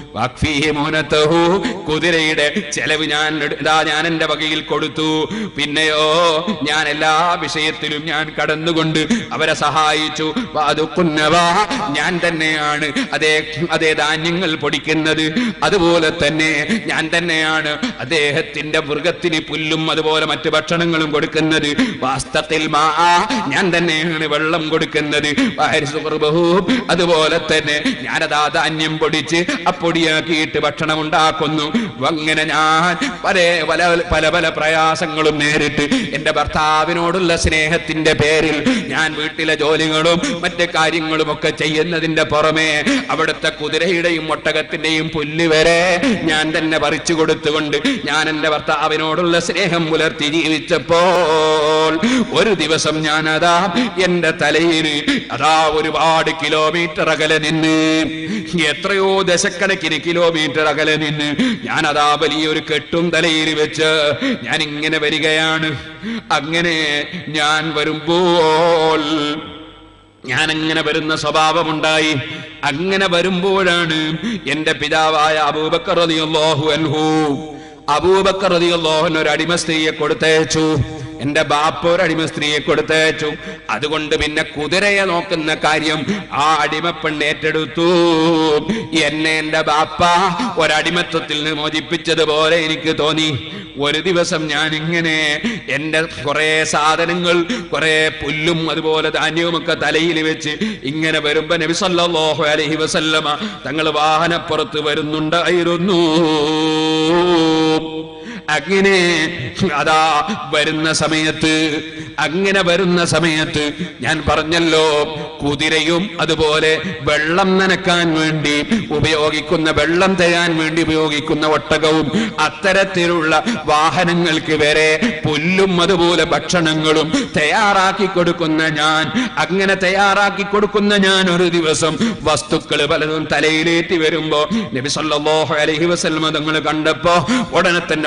കുതിരയുടെ ചെലവ് ഞാൻ എന്റെ വകയിൽ കൊടുത്തു. പിന്നെയോ ഞാൻ എല്ലാ വിഷയത്തിലും ഞാൻ കടന്നുകൊണ്ട് അവരെ സഹായിച്ചു. ഞാൻ തന്നെയാണ് അതേ ധാന്യങ്ങൾ പൊടിക്കുന്നത്. അതുപോലെ തന്നെ ഞാൻ തന്നെയാണ് അദ്ദേഹത്തിന്റെ മൃഗത്തിന് പുല്ലും അതുപോലെ മറ്റു ഭക്ഷണങ്ങളും കൊടുക്കുന്നത്. വാസ്തത്തിൽ ഞാൻ തന്നെയാണ് വെള്ളം കൊടുക്കുന്നത്. അതുപോലെ തന്നെ ഞാനതാ ധാന്യം പൊടിച്ച് അപ്പൊടിയാക്കിയിട്ട് ഭക്ഷണം ഉണ്ടാക്കുന്നു. അങ്ങനെ ഞാൻ പല പല പ്രയാസങ്ങളും നേരിട്ട് എന്റെ ഭർത്താവിനോടുള്ള സ്നേഹത്തിന്റെ പേരിൽ ഞാൻ വീട്ടിലെ ജോലികളും മറ്റു കാര്യങ്ങളും ഒക്കെ ചെയ്യുന്നതിന്റെ പുറമെ അവിടുത്തെ കുതിരയുടെയും ഒട്ടകത്തിന്റെയും പുല്ല് വരെ ഞാൻ തന്നെ പറിച്ചു കൊടുത്തുകൊണ്ട് ഞാൻ എന്റെ ഭർത്താവിനോടുള്ള സ്നേഹം പുലർത്തി ജീവിച്ചപ്പോൾ ഒരു ദിവസം ഞാൻ അതാ എന്റെ തലയിൽ അതാ ഒരുപാട് കിലോമീറ്റർ അകലെ നിന്ന്, എത്രയോ ദശക്കണക്കിന് കിലോമീറ്റർ അകലെ നിന്ന് ഞാൻ അതാ വലിയൊരു കെട്ടും തലയിൽ വെച്ച് ഞാൻ ഇങ്ങനെ വരികയാണ്. അങ്ങനെ ഞാൻ വരുമ്പോൾ ഞാനങ്ങനെ വരുന്ന സ്വഭാവമുണ്ടായി. അങ്ങനെ വരുമ്പോഴാണ് എന്റെ പിതാവായ അബൂബക്കർ റളിയല്ലാഹു അൻഹു ഒരു അടിമ സ്ത്രീയെ കൊടുത്തയച്ചു. എന്റെ ബാപ്പ ഒരു അടിമ സ്ത്രീയെ കൊടുത്തയച്ചു. അതുകൊണ്ട് പിന്നെ കുതിരയെ നോക്കുന്ന കാര്യം ആ അടിമപ്പെണ്ണ് ഏറ്റെടുത്തു. എന്നെ എന്റെ ബാപ്പ ഒരടിമത്വത്തിൽ നിന്ന് മോചിപ്പിച്ചതുപോലെ എനിക്ക് തോന്നി. ഒരു ദിവസം ഞാൻ ഇങ്ങനെ എന്റെ കുറെ സാധനങ്ങൾ, കുറെ പുല്ലും അതുപോലെ ധാന്യവും ഒക്കെ തലയിൽ വെച്ച് ഇങ്ങനെ വരുമ്പോ നബി സല്ലല്ലാഹു അലൈഹി വസല്ലമ തങ്ങൾ വാഹനപ്പുറത്ത് വരുന്നുണ്ടായിരുന്നു. അങ്ങനെ അതാ വരുന്ന സമയത്ത് ഞാൻ പറഞ്ഞല്ലോ, കുതിരയും അതുപോലെ വെള്ളം നനക്കാൻ വേണ്ടി ഉപയോഗിക്കുന്ന, വെള്ളം തേയാൻ വേണ്ടി ഉപയോഗിക്കുന്ന ഒട്ടകവും അത്തരത്തിലുള്ള വാഹനങ്ങൾക്ക് വരെ പുല്ലും അതുപോലെ ഭക്ഷണങ്ങളും തയ്യാറാക്കി കൊടുക്കുന്ന ഞാൻ ഒരു ദിവസം വസ്തുക്കൾ പലതും തലയിലേറ്റി വരുമ്പോ നബി സല്ലല്ലാഹു അലൈഹി വസല്ലം തങ്ങൾ കണ്ടപ്പോ ഉടനെ തന്നെ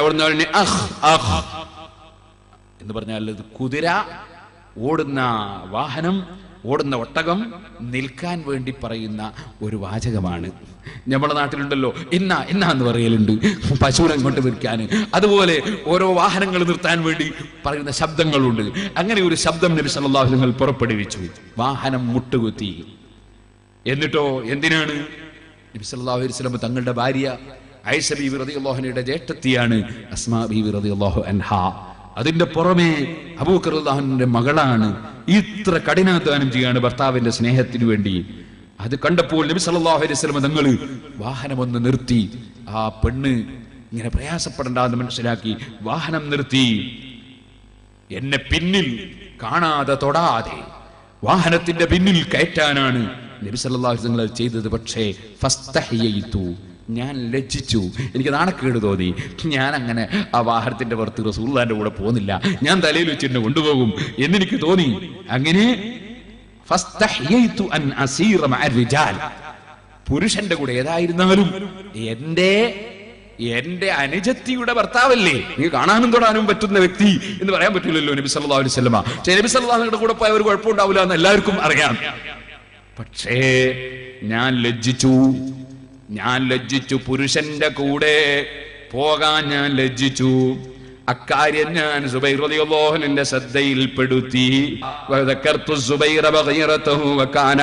എന്ന് പറഞ്ഞാൽ കുതിര, ഓടുന്ന വാഹനം, ഓടുന്ന ഒട്ടകം നിൽക്കാൻ വേണ്ടി പറയുന്ന ഒരു വാചകമാണ്. നമ്മുടെ നാട്ടിലുണ്ടല്ലോ ഇന്ന എന്ന് പറയലുണ്ട്, പശുവിനെ അങ്ങോട്ട് വിൽക്കാൻ. അതുപോലെ ഓരോ വാഹനങ്ങൾ നിർത്താൻ വേണ്ടി പറയുന്ന ശബ്ദങ്ങളുണ്ട്. അങ്ങനെ ഒരു ശബ്ദം നബി സല്ലല്ലാഹു അലൈഹി വസല്ലം പുറപ്പെടുവിച്ചു. വാഹനം മുട്ടുകുത്തി. എന്നിട്ടോ എന്തിനാണ്? നബി സല്ലല്ലാഹു അലൈഹി വസല്ലം തങ്ങളുടെ ഭാര്യ ആയിഷ ബീവി റളിയല്ലാഹു അൻഹയുടെ ജ്യേഷ്ഠത്തിയാണ് അസ്മാ ബീവി റളിയല്ലാഹു അൻഹാ. അതിന്റെ പുറമെ അബൂബക്കർ റളിയല്ലാഹു അൻഹുവിന്റെ മകളാണ്. ഇത്ര കഠിനാധ്വാനം ചെയ്യാണ് ഭർത്താവിന്റെ സ്നേഹത്തിന് വേണ്ടി. അത് കണ്ടപ്പോൾ നബി സല്ലല്ലാഹു അലൈഹി വസല്ലം തങ്ങൾ വാഹനം ഒന്ന് നിർത്തി. ആ പെണ്ണ് ഇങ്ങനെ പ്രയാസപ്പെടണ്ടെന്ന് മനസ്സിലാക്കി വാഹനം നിർത്തി. എന്നെ പിന്നിൽ കാണാതെ തൊടാതെ വാഹനത്തിന്റെ പിന്നിൽ കയറ്റാനാണ് നബി സല്ലല്ലാഹു അലൈഹി വസല്ലം ചെയ്തത്. പക്ഷേ ഫസ്തഹിയൈതു, ഞാൻ ലജ്ജിച്ചു, എനിക്ക് നാണക്കേട് തോന്നി. ഞാൻ അങ്ങനെ ആ വാഹനത്തിന്റെ പുറത്ത് റസൂലുള്ളാഹിന്റെ കൂടെ പോകുന്നില്ല, ഞാൻ തലയിൽ വെച്ചിട്ട് കൊണ്ടുപോകും എന്നെനിക്ക് തോന്നി. അങ്ങനെ ഫസ്തഹിയൈതു അൻ അസീറ മഅ റിജാൽ, പുരുഷന്റെ കൂടെ ഏതായിരുന്നാലും എന്റെ അനുജത്തിയുടെ ഭർത്താവല്ലേ, നിങ്ങൾക്ക് കാണാനും തൊടാനും പറ്റുന്ന വ്യക്തി എന്ന് പറയാൻ പറ്റില്ലല്ലോ നബി സല്ലല്ലാഹു അലൈഹി വസല്ലം. പക്ഷേ നബി സല്ലല്ലാഹു അലൈഹി വസല്ലം കൂടെ പോയ ഒരു കുഴപ്പമുണ്ടാവില്ല എന്ന് എല്ലാവർക്കും അറിയാം. പക്ഷേ ഞാൻ ലജ്ജിച്ചു, പുരുഷന്റെ കൂടെ പോകാൻ ഞാൻ ലജ്ജിച്ചു. അക്കാര്യം ഞാൻ സുബൈർ റളിയല്ലാഹു അൻഹുവിന്റെ ശ്രദ്ധയിൽപ്പെടുത്തി. വദക്കർതു സുബൈറ ബഗീറതഹു വകാന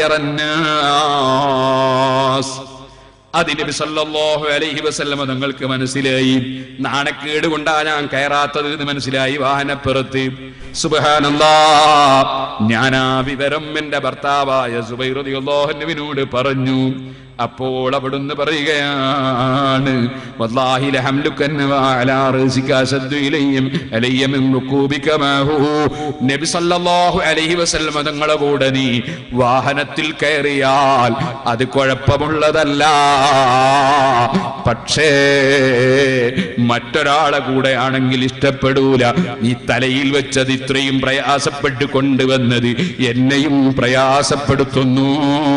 അഗ്യറന്നാസ്. അത് നബി സല്ലല്ലാഹു അലൈഹി വസല്ലം തങ്ങൾക്ക് മനസ്സിലായി. നാണക്കേട് കൊണ്ടാ ഞാൻ കയറാത്തത് എന്ന് മനസ്സിലായി വാഹനപ്പുറത്ത്. സുബ്ഹാനല്ലാഹ്, ഞാൻ ആ വിവരം എന്റെ ഭർത്താവായ സുബൈർ റളിയല്ലാഹു അൻഹുവിനോട് പറഞ്ഞു. അപ്പോൾ അവിടുന്ന് പറയുകയാണ്, വല്ലാഹി ലഹംലുകൻ വഅലാ റസിക അശദ്ദു അലയ്യ മിൻ റുകൂബിക മാഹു. നബി സല്ലല്ലാഹു അലൈഹി വസല്ലം തങ്ങളുടെ കൂടെ നീ വാഹനത്തിൽ കയറിയാൽ അത് കുഴപ്പമുള്ളതല്ല. പക്ഷേ മറ്റൊരാളെ കൂടെ ആണെങ്കിൽ ഇഷ്ടപ്പെടൂല. നീ തലയിൽ വെച്ചത് ഇത്രയും പ്രയാസപ്പെട്ട് കൊണ്ടുവന്നത് എന്നെയും പ്രയാസപ്പെടുത്തുന്നു.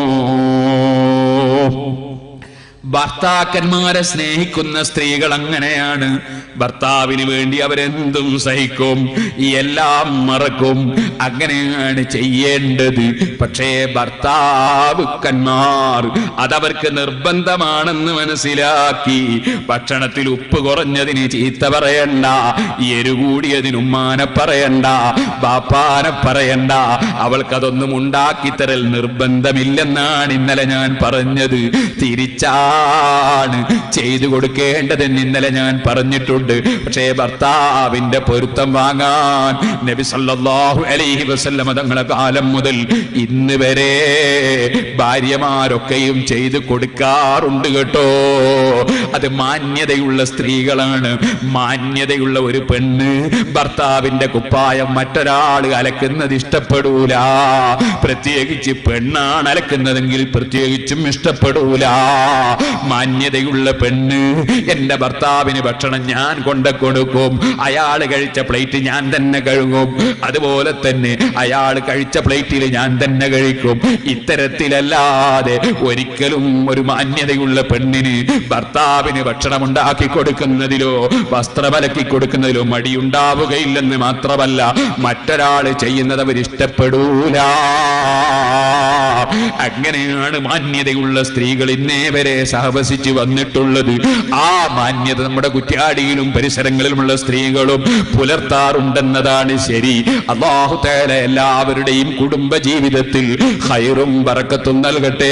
ഭർത്താക്കന്മാരെ സ്നേഹിക്കുന്ന സ്ത്രീകൾ അങ്ങനെയാണ്. ഭർത്താവിന് വേണ്ടി അവരെന്തും സഹിക്കും, എല്ലാം മറക്കും. അങ്ങനെയാണ് ചെയ്യേണ്ടത്. പക്ഷേ ഭർത്താവുക്കന്മാർ അതവർക്ക് നിർബന്ധമാണെന്ന് മനസ്സിലാക്കി ഭക്ഷണത്തിൽ ഉപ്പ് കുറഞ്ഞതിന് ചീത്ത പറയണ്ട, എരുകൂടിയതിന് ഉമ്മാനെ പറയണ്ട, ബാപ്പാനെ പറയണ്ട. അവൾക്കതൊന്നും ഉണ്ടാക്കിത്തരൽ നിർബന്ധമില്ലെന്നാണ് ഇന്നലെ ഞാൻ പറഞ്ഞത്. തിരിച്ചാ എന്താണ് ചെയ്തു കൊടുക്കേണ്ടതെന്ന് ഇന്നലെ ഞാൻ പറഞ്ഞിട്ടുണ്ട്. പക്ഷേ ഭർത്താവിന്റെ പൊരുത്തം വാങ്ങാൻ നബി സല്ലല്ലാഹു അലൈഹി വസല്ലം തങ്ങളുടെ കാലം മുതൽ ഇന്ന് വരെ ഭാര്യമാരൊക്കെയും ചെയ്തു കൊടുക്കാറുണ്ട് കേട്ടോ. അത് മാന്യതയുള്ള സ്ത്രീകളാണ്. മാന്യതയുള്ള ഒരു പെണ്ണ് ഭർത്താവിന്റെ കുപ്പായം മറ്റൊരാൾ അലക്കുന്നത് ഇഷ്ടപ്പെടൂല. പ്രത്യേകിച്ച് പെണ്ണാണ് അലക്കുന്നതെങ്കിൽ പ്രത്യേകിച്ചും ഇഷ്ടപ്പെടൂല. മാന്യതയുള്ള പെണ്ണ് എന്റെ ഭർത്താവിന് ഭക്ഷണം ഞാൻ കൊണ്ടു കൊടുക്കും, അയാൾ കഴിച്ച പ്ലേറ്റ് ഞാൻ തന്നെ കഴുകും, അതുപോലെ തന്നെ അയാൾ കഴിച്ച പ്ലേറ്റിൽ ഞാൻ തന്നെ കഴിക്കും. ഇത്തരത്തിലല്ലാതെ ഒരിക്കലും ഒരു മാന്യതയുള്ള പെണ്ണിന് ഭർത്താവിന് ഭക്ഷണം ഉണ്ടാക്കി കൊടുക്കുന്നതിലോ വസ്ത്രമലക്കി കൊടുക്കുന്നതിലോ മടിയുണ്ടാവുകയില്ലെന്ന് മാത്രമല്ല, മറ്റൊരാൾ ചെയ്യുന്നത് അവരിഷ്ടപ്പെടൂല. അങ്ങനെയാണ് മാന്യതയുള്ള സ്ത്രീകൾ ഇന്നേ വരെ സഹവസിച്ച് വന്നിട്ടുള്ളത്. ആ മാന്യത നമ്മുടെ കുറ്റ്യാടിയിലും പരിസരങ്ങളിലുമുള്ള സ്ത്രീകളും പുലർത്താറുണ്ടെന്നതാണ് ശരി. അല്ലാഹു തആല എല്ലാവരുടെയും കുടുംബ ജീവിതത്തിൽ ഖൈറും ബറക്കത്തും നൽകട്ടെ.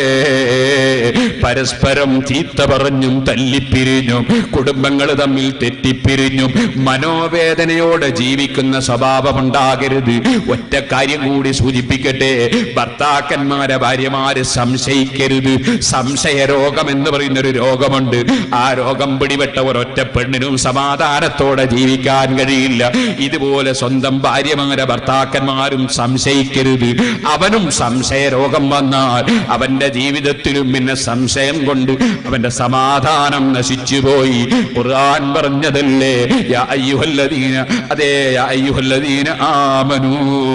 പരസ്പരം ചീത്ത പറഞ്ഞും തല്ലിപ്പിരിഞ്ഞും കുടുംബങ്ങൾ തമ്മിൽ തെറ്റിപ്പിരിഞ്ഞും മനോവേദനയോടെ ജീവിക്കുന്ന സ്വഭാവമുണ്ടാകരുത്. ഒറ്റ കാര്യം കൂടി സൂചിപ്പിക്കട്ടെ, ഭർത്താക്കന്മാരെ ഭാര്യമാര് സംശയിക്കരുത്. സംശയ രോഗം എന്ന് പറയുന്നൊരു രോഗമുണ്ട്. ആ രോഗം പിടിപെട്ട ഒരൊറ്റ പെണ്ണിനും സമാധാനത്തോടെ ജീവിക്കാൻ കഴിയില്ല. ഇതുപോലെ സ്വന്തം ഭാര്യമാരെ ഭർത്താക്കന്മാരും സംശയിക്കരുത്. അവനും സംശയ രോഗം വന്നാൽ അവന്റെ ജീവിതത്തിലും പിന്നെ സംശയം കൊണ്ട് അവന്റെ സമാധാനം നശിച്ചുപോയി. ഖുർആൻ പറഞ്ഞതല്ലേ, യാ അയ്യുഹല്ലദീന, അതേ യാ അയ്യുഹല്ലദീന ആമനൂ,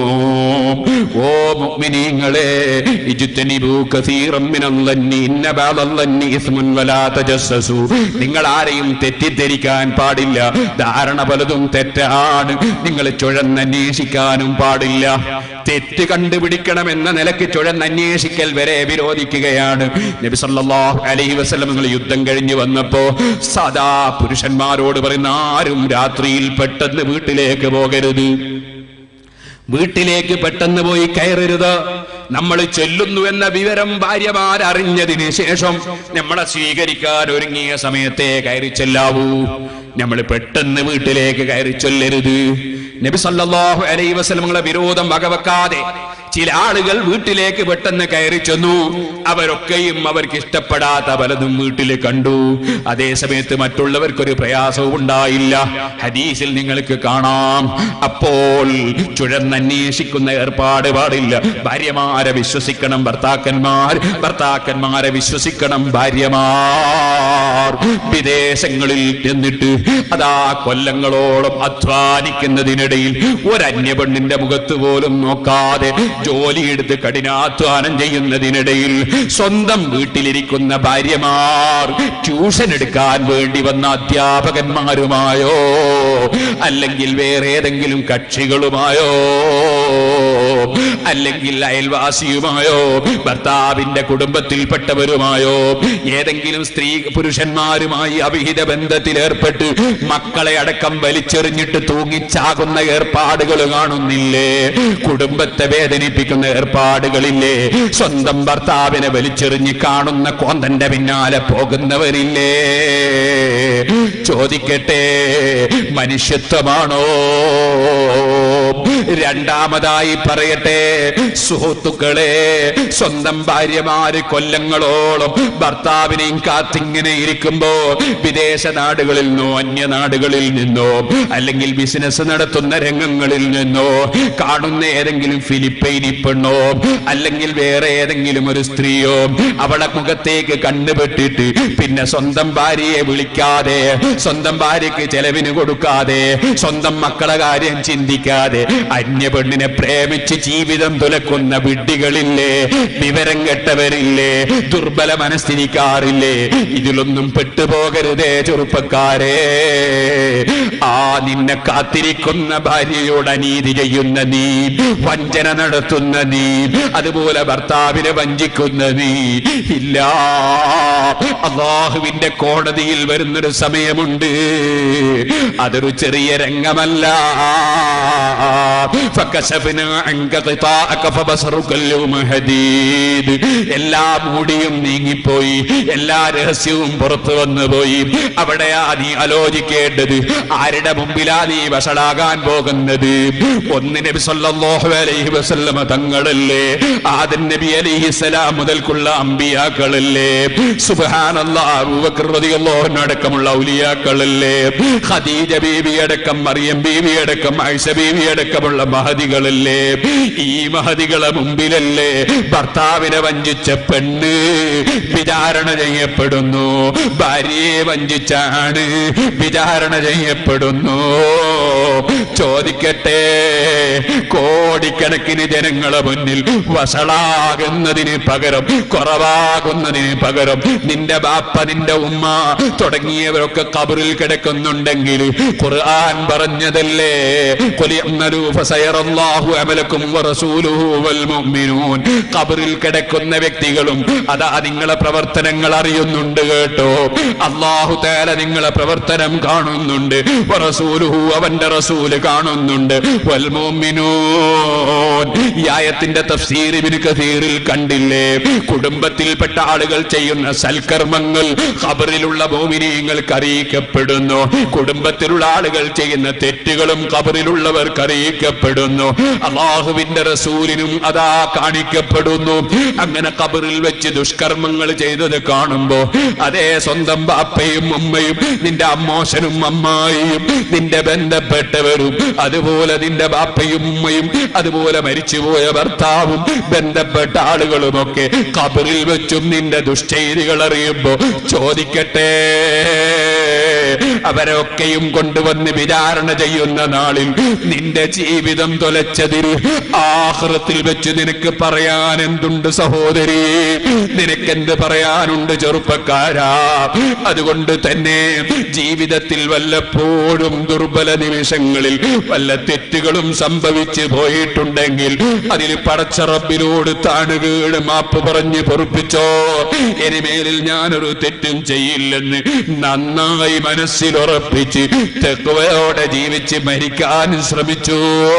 ഓ മുഅ്മിനീങ്ങളെ, ഇജ്തനിബൂ കസീറൻ മിനൽ-ളന്നി ഇന്ന ബഅദൽ-ളന്നി ഇസ്മുൻ വലാ തജസ്സസു. നിങ്ങൾ ആരെയും തെറ്റിദ്ധരിക്കാൻ പാടില്ല. ധാരണ പലതും തെറ്റാണ്. നിങ്ങൾ ചുഴന്നന്വേഷിക്കാനും പാടില്ല. തെറ്റ് കണ്ടുപിടിക്കണമെന്ന നിലയ്ക്ക് ചുഴന്നന്വേഷിക്കൽ വരെ വിരോധിക്കുകയാണ്. നബി സല്ലല്ലാഹു അലൈഹി വസല്ലം നിങ്ങൾ യുദ്ധം കഴിഞ്ഞു വന്നപ്പോ സദാ പുരുഷന്മാരോട് പറയുന്ന, ആരും രാത്രിയിൽ പെട്ടെന്ന് വീട്ടിലേക്ക് പോകരുത്, വീട്ടിലേക്ക് പെട്ടെന്ന് പോയി കയറരുത്. നമ്മൾ ചെല്ലുന്നു എന്ന വിവരം ഭാര്യമാരറിഞ്ഞതിന് ശേഷം നമ്മളെ സ്വീകരിക്കാൻ ഒരുങ്ങിയ സമയത്തെ കയറി ചെല്ലാവൂ. നമ്മൾ പെട്ടെന്ന് വീട്ടിലേക്ക് കയറി ചൊല്ലരുത്. നബി സല്ലല്ലാഹു അലൈഹി വസല്ലമയുടെ വിരോധം വകവെക്കാതെ ചില ആളുകൾ വീട്ടിലേക്ക് പെട്ടെന്ന് കയറി ചെന്നു. അവരൊക്കെയും അവർക്ക് ഇഷ്ടപ്പെടാത്ത പലതും വീട്ടിൽ കണ്ടു. അതേ സമയത്ത് മറ്റുള്ളവർക്കൊരു പ്രയാസവും ഉണ്ടായില്ല. ഹദീസിൽ നിങ്ങൾക്ക് കാണാം. അപ്പോൾ ചുഴന്നന്വേഷിക്കുന്ന ഏർപ്പാട് പാടില്ല. ഭാര്യമാരെ വിശ്വസിക്കണം ഭർത്താക്കന്മാർ, ഭർത്താക്കന്മാരെ വിശ്വസിക്കണം ഭാര്യമാർ. വിദേശങ്ങളിൽ ചെന്നിട്ട് അതാ കൊല്ലങ്ങളോളം അധ്വാനിക്കുന്നതിനിടയിൽ ഒരന്യ പെണ്ണിന്റെ മുഖത്ത് പോലും നോക്കാതെ ജോലിയെടുത്ത് കഠിനാധ്വാനം ചെയ്യുന്നതിനിടയിൽ സ്വന്തം വീട്ടിലിരിക്കുന്ന ഭാര്യമാർ ട്യൂഷൻ എടുക്കാൻ വേണ്ടി വന്ന അധ്യാപകന്മാരുമായോ അല്ലെങ്കിൽ വേറെ ഏതെങ്കിലും കക്ഷികളുമായോ അല്ലെങ്കിൽ അയൽവാസിയുമായോ ഭർത്താവിന്റെ കുടുംബത്തിൽപ്പെട്ടവരുമായോ ഏതെങ്കിലും സ്ത്രീ പുരുഷന്മാരുമായി അവിഹിത ബന്ധത്തിൽ ഏർപ്പെട്ട് മക്കളെ അടക്കം വലിച്ചെറിഞ്ഞിട്ട് തൂങ്ങിച്ചാകുന്ന ഏർപ്പാടുകൾ കാണുന്നില്ലേ? കുടുംബത്തെ വേദനിപ്പിക്കുന്ന ഏർപ്പാടുകളില്ലേ? സ്വന്തം ഭർത്താവിനെ വലിച്ചെറിഞ്ഞ് കാണുന്ന കോന്തന്റെ പിന്നാലെ പോകുന്നവരില്ലേ? ചോദിക്കട്ടെ, മനുഷ്യത്വമാണോ? രണ്ടാമതായി പറയട്ടെ സുഹൃത്തുക്കളെ, സ്വന്തം ഭാര്യമാര് കൊല്ലങ്ങളോളം ഭർത്താവിനെയും കാത്തിങ്ങനെ ഇരിക്കുമ്പോ വിദേശ നാടുകളിൽ നിന്നോ അന്യനാടുകളിൽ നിന്നോ അല്ലെങ്കിൽ ബിസിനസ് നടത്തുന്ന രംഗങ്ങളിൽ നിന്നോ കാണുന്ന ഏതെങ്കിലും ഫിലിപ്പൈനി പെണ്ണോ അല്ലെങ്കിൽ വേറെ ഏതെങ്കിലും ഒരു സ്ത്രീയോ അവളെ മുഖത്തേക്ക് കണ്ണുപെട്ടിട്ട് പിന്നെ സ്വന്തം ഭാര്യയെ വിളിക്കാതെ, സ്വന്തം ഭാര്യയ്ക്ക് ചെലവിന് കൊടുക്കാതെ, സ്വന്തം മക്കളെ കാര്യം ചിന്തിക്കാതെ അന്യ പെണ്ണിനെ പ്രേമിച്ച് ജീവിതം തുലക്കുന്ന വിഡ്ഢികളില്ലേ? വിവരം കെട്ടവരില്ലേ? ദുർബല മനസ്ഥിതിക്കാറില്ലേ? ഇതിലൊന്നും പെട്ടുപോകരുതേ ചെറുപ്പക്കാരെ. ആ നിന്നെ കാത്തിരിക്കുന്ന ഭാര്യയോട് അനീതി ചെയ്യുന്ന നീ, വഞ്ചന നടത്തുന്ന നടത്തുന്ന നീ, അതുപോലെ ഭർത്താവിനെ വഞ്ചിക്കുന്ന നീ, ഇല്ല, അല്ലാഹുവിന്റെ കോടതിയിൽ വരുന്നൊരു സമയമുണ്ട്. അതൊരു ചെറിയ രംഗമല്ല. എല്ലാ മൂടിയും നീങ്ങിപ്പോയി, എല്ലാ രഹസ്യവും പുറത്തു വന്നുപോയി. അവിടെയാ നീ ആലോചിക്കേണ്ടത്, ആരുടെ മുമ്പിലാ നീ വഷളാകാൻ പോകുന്നത്? ഒന്ന് നബി സല്ലല്ലാഹു അലൈഹി വസല്ലമ തങ്ങളല്ലേ, ആദം നബി അലൈഹിസ്സലാം മുതൽക്കുള്ള അമ്പിയാക്കളല്ലേ, സുബ്ഹാനല്ലാഹ് അബൂബക്കർ റളിയല്ലാഹു അൻഹു അടക്കമുള്ള ഔലിയാക്കളല്ലേ, ഖദീജ ബീവി അടക്കം, മറിയം ബീവി അടക്കം, ആയിഷ ബീവി അടക്കമുള്ള മഹദികളല്ലേ? ഈ മഹദികളെ മുമ്പിലല്ലേ ഭർത്താവിനെ വഞ്ചിച്ച പെണ്ണ് വിചാരണ ചെയ്യപ്പെടുന്നു, ഭാര്യയെ വഞ്ചിച്ചാണ് വിചാരണ ചെയ്യപ്പെടുന്നു. ചോദിക്കട്ടെ, കോടിക്കണക്കിന് ജനങ്ങളെ മുന്നിൽ വഷളാകുന്നതിന് പകരം, കുറവാകുന്നതിന് പകരം നിന്റെ ബാപ്പ, നിന്റെ ഉമ്മ തുടങ്ങിയവരൊക്കെ ഖബറിൽ കിടക്കുന്നുണ്ടെങ്കിൽ ഖുർആൻ പറഞ്ഞതല്ലേ, ഖബറിൽ കിടക്കുന്ന വ്യക്തികളും അതാ നിങ്ങളെ പ്രവർത്തനങ്ങൾ അറിയുന്നുണ്ട് കേട്ടോ. അല്ലാഹു തആല നിങ്ങളെ പ്രവർത്തനം കാണുന്നുണ്ട്, വറസൂലുഹു അവന്റെ റസൂല് കാണുന്നുണ്ട്, വൽ മുഅ്മിനൂൻ. ഈ ആയത്തിന്റെ തഫ്സീർ ഇബ്നു കസീറിൽ കണ്ടില്ലേ? കുടുംബത്തിൽപ്പെട്ട ആളുകൾ ചെയ്യുന്ന സൽക്കർമ്മങ്ങൾ ഖബറിലുള്ള മുഅ്മിനീങ്ങൾക്ക് അറിയിക്കപ്പെടുന്നു, കുടുംബത്തിലുള്ള ആളുകൾ ചെയ്യുന്ന തെറ്റുകളും ഖബറിലുള്ളവർക്ക് അറിയിക്കപ്പെടുന്നു, അല്ലാഹുവിന്റെ റസൂലിനും അതാ കാണിക്കപ്പെടുന്നു. അങ്ങനെ ഖബറിൽ വെച്ച് ദുഷ്കർമ്മങ്ങൾ ചെയ്തത് കാണുമ്പോ, അതേ സ്വന്തം ബാപ്പയും ഉമ്മയും, നിന്റെ അമ്മോശനും അമ്മായിയും, നിന്റെ ബന്ധപ്പെട്ടവരും, അതുപോലെ നിന്റെ ബാപ്പയും ഉമ്മയും, അതുപോലെ മരിച്ചുപോയ ഭർത്താവും ബന്ധപ്പെട്ട ആളുകളുമൊക്കെ ഖബറിൽ വെച്ചും നിന്റെ ദുഷ്ചെയ്തികൾ അറിയുമ്പോ ചോദിക്കട്ടെ, അവരൊക്കെയും കൊണ്ടുവന്ന് വിചാരണ ചെയ്യുന്ന നാളിൽ നിന്റെ ജീവിതം തൊലച്ചതിൽ ആഖിറത്തിൽ വെച്ച് നിനക്ക് പറയാൻ എന്തുണ്ട് സഹോദരി? നിനക്കെന്ത് പറയാനുണ്ട് ചെറുപ്പക്കാരാ? അതുകൊണ്ട് തന്നെ ജീവിതത്തിൽ വല്ലപ്പോഴും ദുർബല നിമിഷങ്ങളിൽ വല്ല തെറ്റുകളും സംഭവിച്ചു പോയിട്ടുണ്ടെങ്കിൽ അതിൽ പടച്ച റബ്ബിനോട് താണുകീട് മാപ്പ് പറഞ്ഞ് പൊറുപ്പിച്ചോ. ഇനിമേലിൽ ഞാനൊരു തെറ്റും ചെയ്യില്ലെന്ന് നന്നായി മനസ്സിൽ ഉറപ്പിച്ച് തഖ്വയോടെ ജീവിച്ച് മരിക്കാൻ ശ്രമിച്ചു.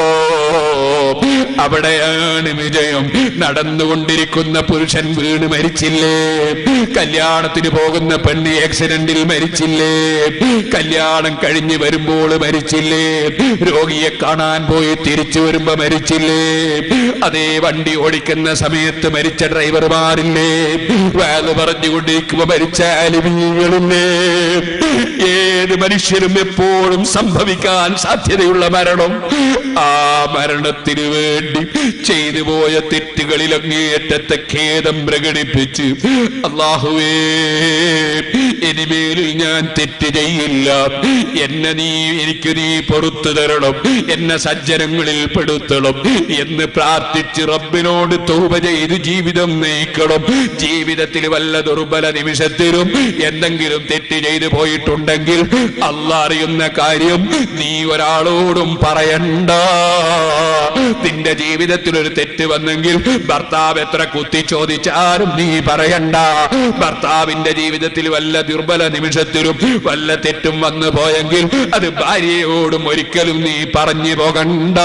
അവിടെയാണ് വിജയം. നടന്നുകൊണ്ടിരിക്കുന്ന പുരുഷൻ വീണ് മരിച്ചില്ലേ? കല്യാണത്തിന് പോകുന്ന പെണ്ണ് ആക്സിഡന്റിൽ മരിച്ചില്ലേ? കല്യാണം കഴിഞ്ഞ് വരുമ്പോൾ മരിച്ചില്ലേ? രോഗിയെ കാണാൻ പോയി തിരിച്ചു വരുമ്പോ മരിച്ചില്ലേ? അതേ വണ്ടി ഓടിക്കുന്ന സമയത്ത് മരിച്ച ഡ്രൈവർമാരില്ലേ? വേല പറഞ്ഞുകൊണ്ടിരിക്കുമ്പോ മരിച്ച ആലിമീങ്ങളില്ലേ? ഏത് മനുഷ്യരും എപ്പോഴും സംഭവിക്കാൻ സാധ്യതയുള്ള മരണം. ആ മരണത്തിന് വേണ്ടി ചെയ്തു പോയ തെറ്റുകളിൽ അങ്ങേയറ്റത്തെ ഖേദം പ്രകടിപ്പിച്ച്, അല്ലാഹുവേ ഇനിമേലിൽ ഞാൻ തെറ്റ് ചെയ്യില്ല, എനിക്ക് നീ പൊറുത്തു തരണം, എന്നെ സജ്ജനങ്ങളിൽ പെടുത്തണം എന്ന് പ്രാർത്ഥിച്ച് റബ്ബിനോട് തൗബ ചെയ്ത് ജീവിതം നയിക്കണം. ജീവിതത്തിൽ വല്ല ദുർബല നിമിഷത്തിലും എന്തെങ്കിലും തെറ്റ് ചെയ്തു പോയിട്ടുണ്ടെങ്കിൽ അല്ലാഹ് അറിയുന്ന കാര്യം നീ ഒരാളോടും പറയണ്ട. നിന്റെ ജീവിതത്തിൽ ഒരു തെറ്റ് വന്നെങ്കിൽ ഭർത്താവ് എത്ര കുത്തി ചോദിച്ചാലും നീ പറയണ്ട. ഭർത്താവിന്റെ ജീവിതത്തിൽ വല്ല ദുർബല നിമിഷത്തിലും വല്ല തെറ്റും വന്നു പോയെങ്കിൽ അത് ഭാര്യയോടും ഒരിക്കലും നീ പറഞ്ഞു പോകണ്ട.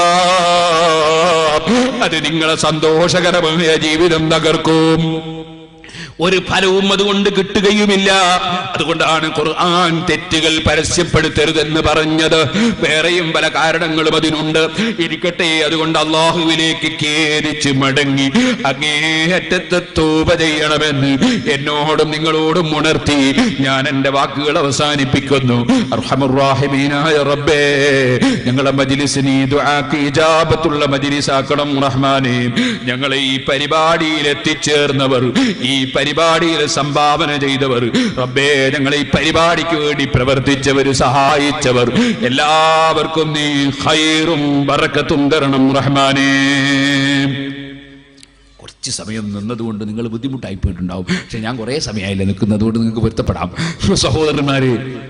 അത് നിങ്ങളെ സന്തോഷകരമായ ജീവിതം തകർക്കും. ഒരു ഫലവും അതുകൊണ്ട് കിട്ടുകയുമില്ല. അതുകൊണ്ടാണ് ഖുർആൻ തെറ്റുകൾ പരസ്യപ്പെടുത്തരുതെന്ന് പറഞ്ഞത്. വേറെയും പല കാരണങ്ങളും അതിനുണ്ട്. ഇരിക്കട്ടെ, അതുകൊണ്ട് അല്ലാഹുവിലേക്ക് ഖേദിച്ച് മടങ്ങി അങ്ങേയറ്റത്തെ തൗബ ചെയ്യണമെന്ന് എന്നോടും നിങ്ങളോടും ഉണർത്തി ഞാൻ എന്റെ വാക്കുകൾ അവസാനിപ്പിക്കുന്നു. അർഹമുർ റഹീമീനായ റബ്ബേ, ഞങ്ങളെ മജ്ലിസിനെ ദുആക്ക് ഇജാബത്തുള്ള മജ്ലിസാക്കണം റഹ്മാനേ. ഞങ്ങളെ ഈ പരിപാടിയിൽ എത്തിച്ചേർന്നവർ, ഈ പരിപാടിയിൽ സംഭാവന ചെയ്തവർ, റബ്ബേ ഞങ്ങളെ ഈ പരിപാടിക്ക് വേണ്ടി പ്രവർത്തിച്ചവർ, സഹായിച്ചവർ എല്ലാവർക്കും നീ ഖൈറും ബറക്കത്തും തരണം റഹ്മാനേ. കുറച്ച് സമയം നിന്നതുകൊണ്ട് നിങ്ങൾ ബുദ്ധിമുട്ടായി പോയിട്ടുണ്ടാവും. പക്ഷെ ഞാൻ കുറേ സമയമായില്ല നിൽക്കുന്നത് കൊണ്ട് നിങ്ങൾക്ക് പൊരുത്തപ്പെടാം. സഹോദരന്മാരെ,